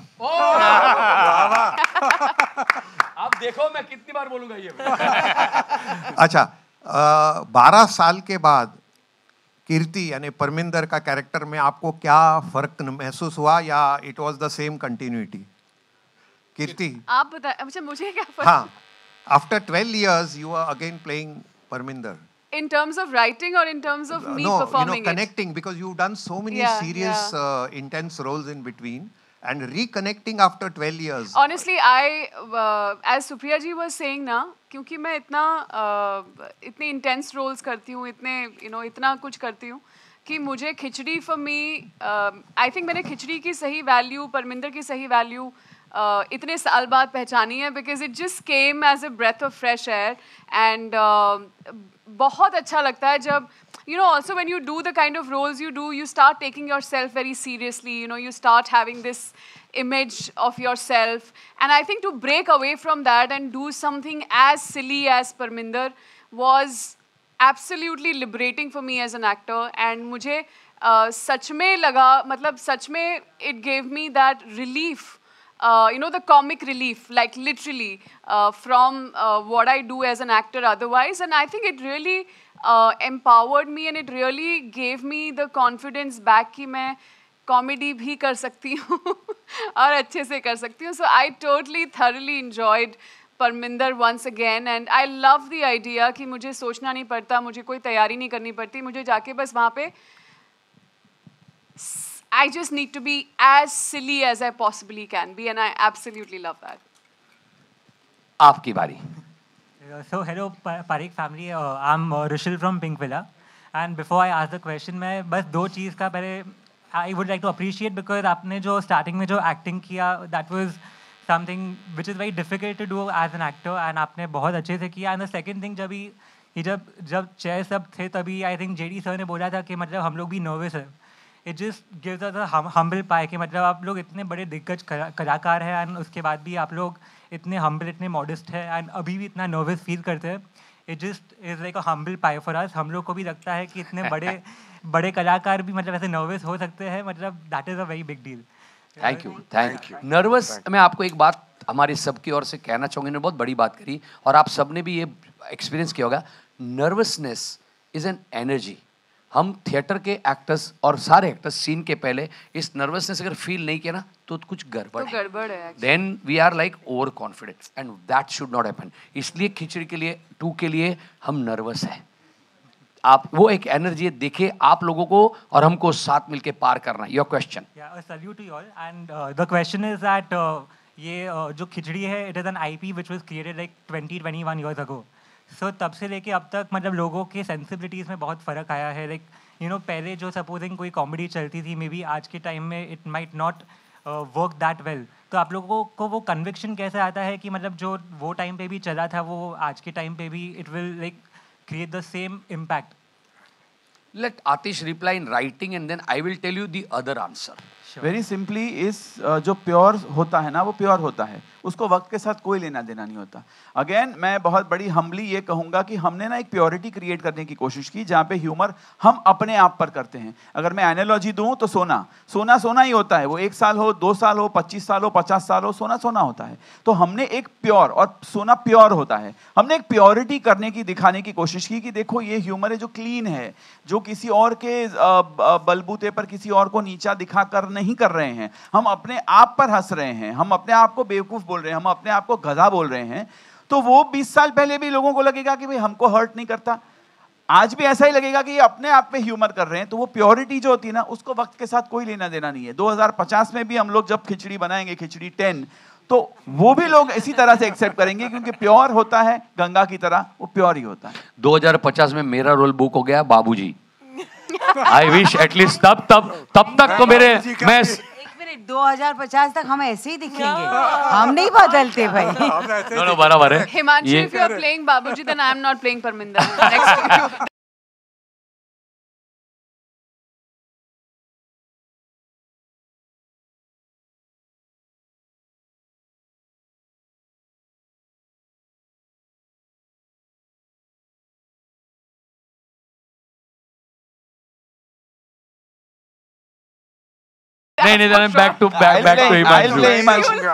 अब देखो, मैं कितनी बार बोलूंगा ये। अच्छा, 12 साल के बाद कीर्ति यानी परमिंदर का कैरेक्टर में आपको क्या फर्क महसूस हुआ, या it was the same continuity? Kirti, आप बताएं। अच्छा, मुझे क्या फर्क? हाँ, after 12 years you are again playing Parminder. In terms of writing or in terms of me performing connecting it? Because you've done so many serious, intense roles in between, and reconnecting after 12 years. Honestly, as Supriya ji was saying ना, क्योंकि मैं इतने intense roles करती हूँ, इतना कुछ करती हूँ कि मुझे खिचड़ी for me, I think मैंने खिचड़ी की सही value, परमिंदर की सही value इतने साल बाद पहचानी है, because it just came as a breath of fresh air, and बहुत अच्छा लगता है जब, also when you do the kind of roles you do, you start taking yourself very seriously, you start having this image of yourself, and I think to break away from that and do something as silly as Parminder was absolutely liberating for me as an actor, and मुझे सच में लगा, मतलब सच में it gave me that relief, the comic relief, like literally from what I do as an actor otherwise, and I think it really empowered me, and it really gave me the confidence back कि मैं comedy भी कर सकती हूँ और अच्छे से कर सकती हूँ. So I totally thoroughly enjoyed Parminder once again, and I love the idea कि मुझे सोचना नहीं पड़ता, मुझे कोई तैयारी नहीं करनी पड़ती, मुझे जाके बस वहाँ पे I just need to be as silly as I possibly can be, and I absolutely love that. आपकी बारी. So hello Parik family, I'm Rushil from Pink Villa, and before I ask the question, मैं बस 2 चीज़ का पहले I would like to appreciate because आपने जो स्टार्टिंग में जो एक्टिंग किया that was something which is very difficult to do as an actor and आपने बहुत अच्छे से किया. एंड द सेकंड थिंग जब चेयर सब थे तभी आई थिंक जेडी सर ने बोला था कि मतलब हम लोग भी नर्वस है. It just gives us a humble pie कि मतलब आप लोग इतने बड़े दिग्गज कलाकार हैं एंड उसके बाद भी आप लोग इतने हम्बल इतने मॉडेस्ट है एंड अभी भी इतना नर्वस फील करते हैं. It just is like a humble pie for us. हम लोग को भी लगता है कि इतने बड़े कलाकार भी मतलब ऐसे नर्वस हो सकते हैं. मतलब that is a very big deal. Thank you. Nervous मैं आपको एक बात हमारे सबकी ओर से कहना चाहूँगी. ने बहुत बड़ी बात करी और आप सबने भी ये एक्सपीरियंस किया होगा. Nervousness is an energy. हम थिएटर के एक्टर्स और सारे एक्टर्स सीन के पहले इस नर्वसनेस अगर फील नहीं किया ना तो कुछ गड़बड़ है. Then we are like over confident and that should not happen. इसलिए खिचड़ी के लिए 2 के लिए हम नर्वस हैं. आप वो एक एनर्जी देखे आप लोगों को और हमको साथ मिलके पार करना. Your question. Salute to you all and the question is that ये जो खिचड़ी है it is an IP which was created like 21 years ago. So तब से लेके अब तक मतलब लोगों के सेंसिबिलिटीज़ में बहुत फ़र्क आया है. लाइक यू नो पहले जो सपोजिंग कोई कॉमेडी चलती थी मे बी आज के टाइम में it might not work that well. तो आप लोगों को वो कन्विक्शन कैसे आता है कि मतलब जो वो टाइम पे भी चला था वो आज के टाइम पे भी it will like create the same impact. Let Atish reply in writing and then I will tell you the other answer. Very simply इस जो प्योर होता है ना वो प्योर होता है. उसको वक्त के साथ कोई लेना देना नहीं होता. अगेन मैं बहुत बड़ी हम्बली ये कहूँगा कि हमने ना एक प्योरिटी क्रिएट करने की कोशिश की जहाँ पे ह्यूमर हम अपने आप पर करते हैं. अगर मैं एनालॉजी दूँ तो सोना ही होता है. वो 1 साल हो 2 साल हो 25 साल हो 50 साल हो सोना होता है. तो हमने एक प्योर और सोना प्योर होता है. हमने एक प्योरिटी करने की दिखाने की कोशिश की कि देखो ये ह्यूमर है जो क्लीन है, जो किसी और के बलबूते पर किसी और को नीचा दिखाकर नहीं कर रहे हैं. हम अपने आप पर हंस रहे हैं, हम अपने आप को बेवकूफ़ बोल रहे हैं, हम अपने आप को गधा बोल रहे हैं. तो वो 20 साल पहले भी लोगों को लगेगा कि भाई हमको हर्ट नहीं करता. आज भी ऐसा ही लगेगा कि ये अपने आप में ह्यूमर कर रहे हैं. तो वो प्योरिटी जो होती है ना उसको वक्त के साथ कोई लेना देना नहीं है. 2050 में भी हम लोग जब खिचड़ी बनाएंगे खिचड़ी 10 तो वो भी लोग इसी तरह से एक्सेप्ट करेंगे क्योंकि प्योर होता है गंगा की तरह. वो प्योर ही होता है. 2050 में मेरा रोल बुक हो गया बाबूजी. आई विश एटलीस्ट तब तक तो मेरे मैं 2050 तक हम ऐसे ही दिखेंगे. हम नहीं बदलते भाई. नो बराबर है. Himanshu, if you are playing Babuji, then I am not playing Parminder. Next. नहीं back to Himanshu.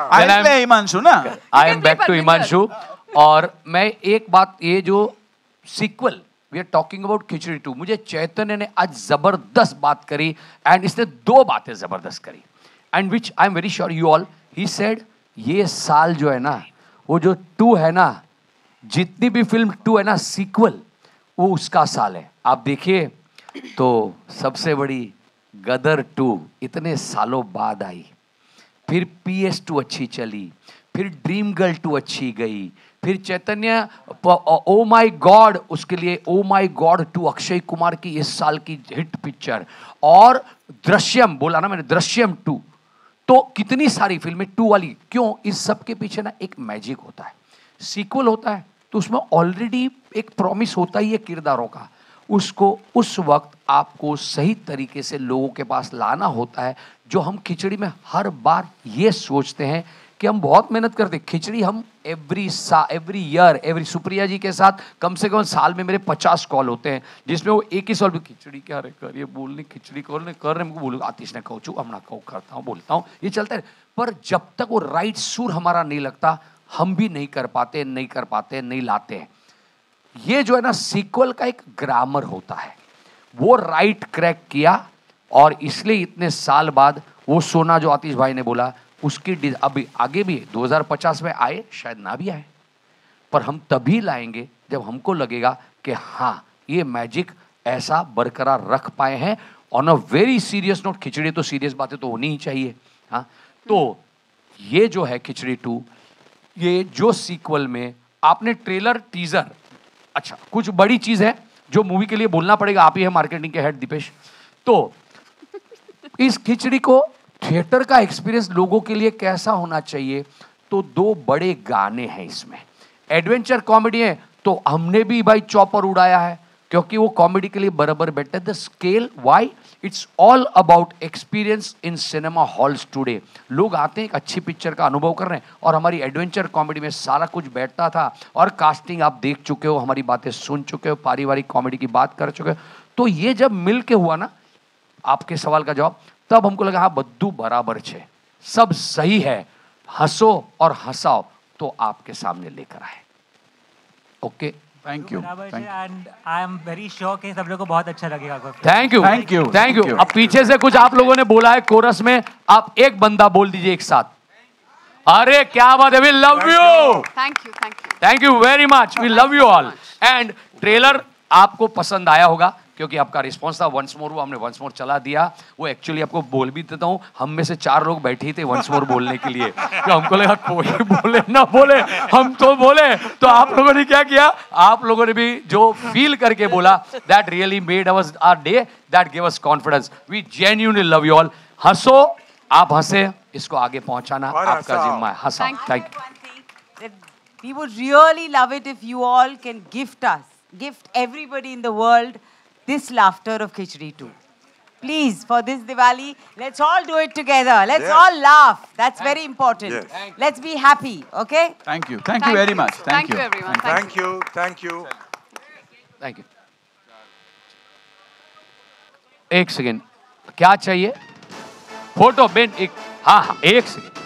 I am back to Himanshu. और मैं एक बात ये जो sequel we are talking about Khichdi 2 मुझे चैतन्य ने आज जबरदस्त बात करी एंड इसने 2 बातें जबरदस्त करी and which I am very sure you all. He said ये साल जो है ना वो जो 2 है ना जितनी भी फिल्म 2 है ना सीक्वल वो उसका साल है. आप देखिए तो सबसे बड़ी गदर 2 इतने सालों बाद आई. फिर PS2 अच्छी चली, फिर ड्रीम गर्ल 2 अच्छी गई, फिर चैतन्य ओ माई गॉड उसके लिए oh my god 2 Akshay Kumar की इस साल की हिट पिक्चर. और दृश्यम बोला ना मैंने दृश्यम 2. तो कितनी सारी फिल्में 2 वाली. क्यों? इस सब के पीछे ना एक मैजिक होता है. सीक्वल होता है तो उसमें ऑलरेडी एक प्रॉमिस होता ही है किरदारों का. उसको उस वक्त आपको सही तरीके से लोगों के पास लाना होता है. जो हम खिचड़ी में हर बार ये सोचते हैं कि हम बहुत मेहनत करते हैं. खिचड़ी हम every year every Supriya ji के साथ कम से कम साल में मेरे 50 कॉल होते हैं जिसमें वो एक ही सॉल्व भी खिचड़ी क्या रे कर ये बोलने खिचड़ी कर रहे हमको बोलो आतिश ने कहूँ हम ना कहूँ करता हूँ बोलता हूँ ये चलता है. पर जब तक वो राइट सुर हमारा नहीं लगता हम भी नहीं कर पाते नहीं लाते हैं. ये जो है ना सीक्वल का एक ग्रामर होता है वो राइट क्रैक किया और इसलिए इतने साल बाद वो सोना जो आतिश भाई ने बोला उसकी अभी आगे भी 2050 में आए शायद ना भी आए पर हम तभी लाएंगे जब हमको लगेगा कि हाँ ये मैजिक ऐसा बरकरार रख पाए हैं. On a very serious note Khichdi तो सीरियस बातें तो होनी ही चाहिए. हाँ तो ये जो है खिचड़ी 2 ये जो सीक्वल में आपने ट्रेलर टीजर अच्छा कुछ बड़ी चीज है जो मूवी के लिए बोलना पड़ेगा. आप ही है मार्केटिंग के हेड दीपेश. तो इस खिचड़ी को थिएटर का एक्सपीरियंस लोगों के लिए कैसा होना चाहिए, तो 2 बड़े गाने हैं इसमें। एडवेंचर कॉमेडी है तो हमने भी भाई चॉपर उड़ाया है, क्योंकि वो कॉमेडी के लिए बराबर बेटर है। The scale, why, it's all about experience in cinema halls today. लोग आते हैं, एक अच्छी पिक्चर का अनुभव कर रहे हैं, और हमारी एडवेंचर कॉमेडी में सारा कुछ बैठता था, और कास्टिंग आप देख चुके हो, हमारी बातें सुन चुके हो, पारिवारिक कॉमेडी की बात कर चुके हो। तो ये जब मिल के हुआ ना, आपके सवाल का जवाब, तब हमको लगा हाँ बद्दू बराबर छे, सब सही है, हंसो और हंसाओ तो आपके सामने लेकर आए। Okay, thank you. And I am very sure कि सब लोगों को बहुत अच्छा लगेगा। Thank you, thank you, thank you. अब पीछे से कुछ आप लोगों ने बोला है कोरस में, आप एक बंदा बोल दीजिए एक साथ। अरे क्या बात है, we love you, thank you, thank you, thank you very much, we love you all. And trailer आपको पसंद आया होगा, क्योंकि आपका रिस्पॉन्स था वंस मोर, वो हमने वंस मोर चला दिया। वो एक्चुअली आपको बोल भी देता हूँ, हम में से 4 लोग बैठे ही थे वंस मोर बोलने के लिए, तो हमको लगा कोई बोले ना बोले, हम तो बोले। तो आप लोगों ने क्या किया, आप लोगों ने भी जो फील करके बोला, that really made our our day, that give us confidence. We genuinely love you all. हंसो, आप हंसे, इसको आगे पहुंचाना आपका जिम्मा है। हंसा, thank you. We would really love it if you all can gift everybody in the world this laughter of Khichdi 2. Please, for this Diwali, let's all do it together. Let's all laugh. That's very important. Yes. Let's be happy, okay? Thank you. Thank you very much. Thank you everyone. Thank you. Thank you. Thank you. एक सेकेंड, क्या चाहिए? फोटो बेन, एक, हाँ हाँ, एक सेकेंड।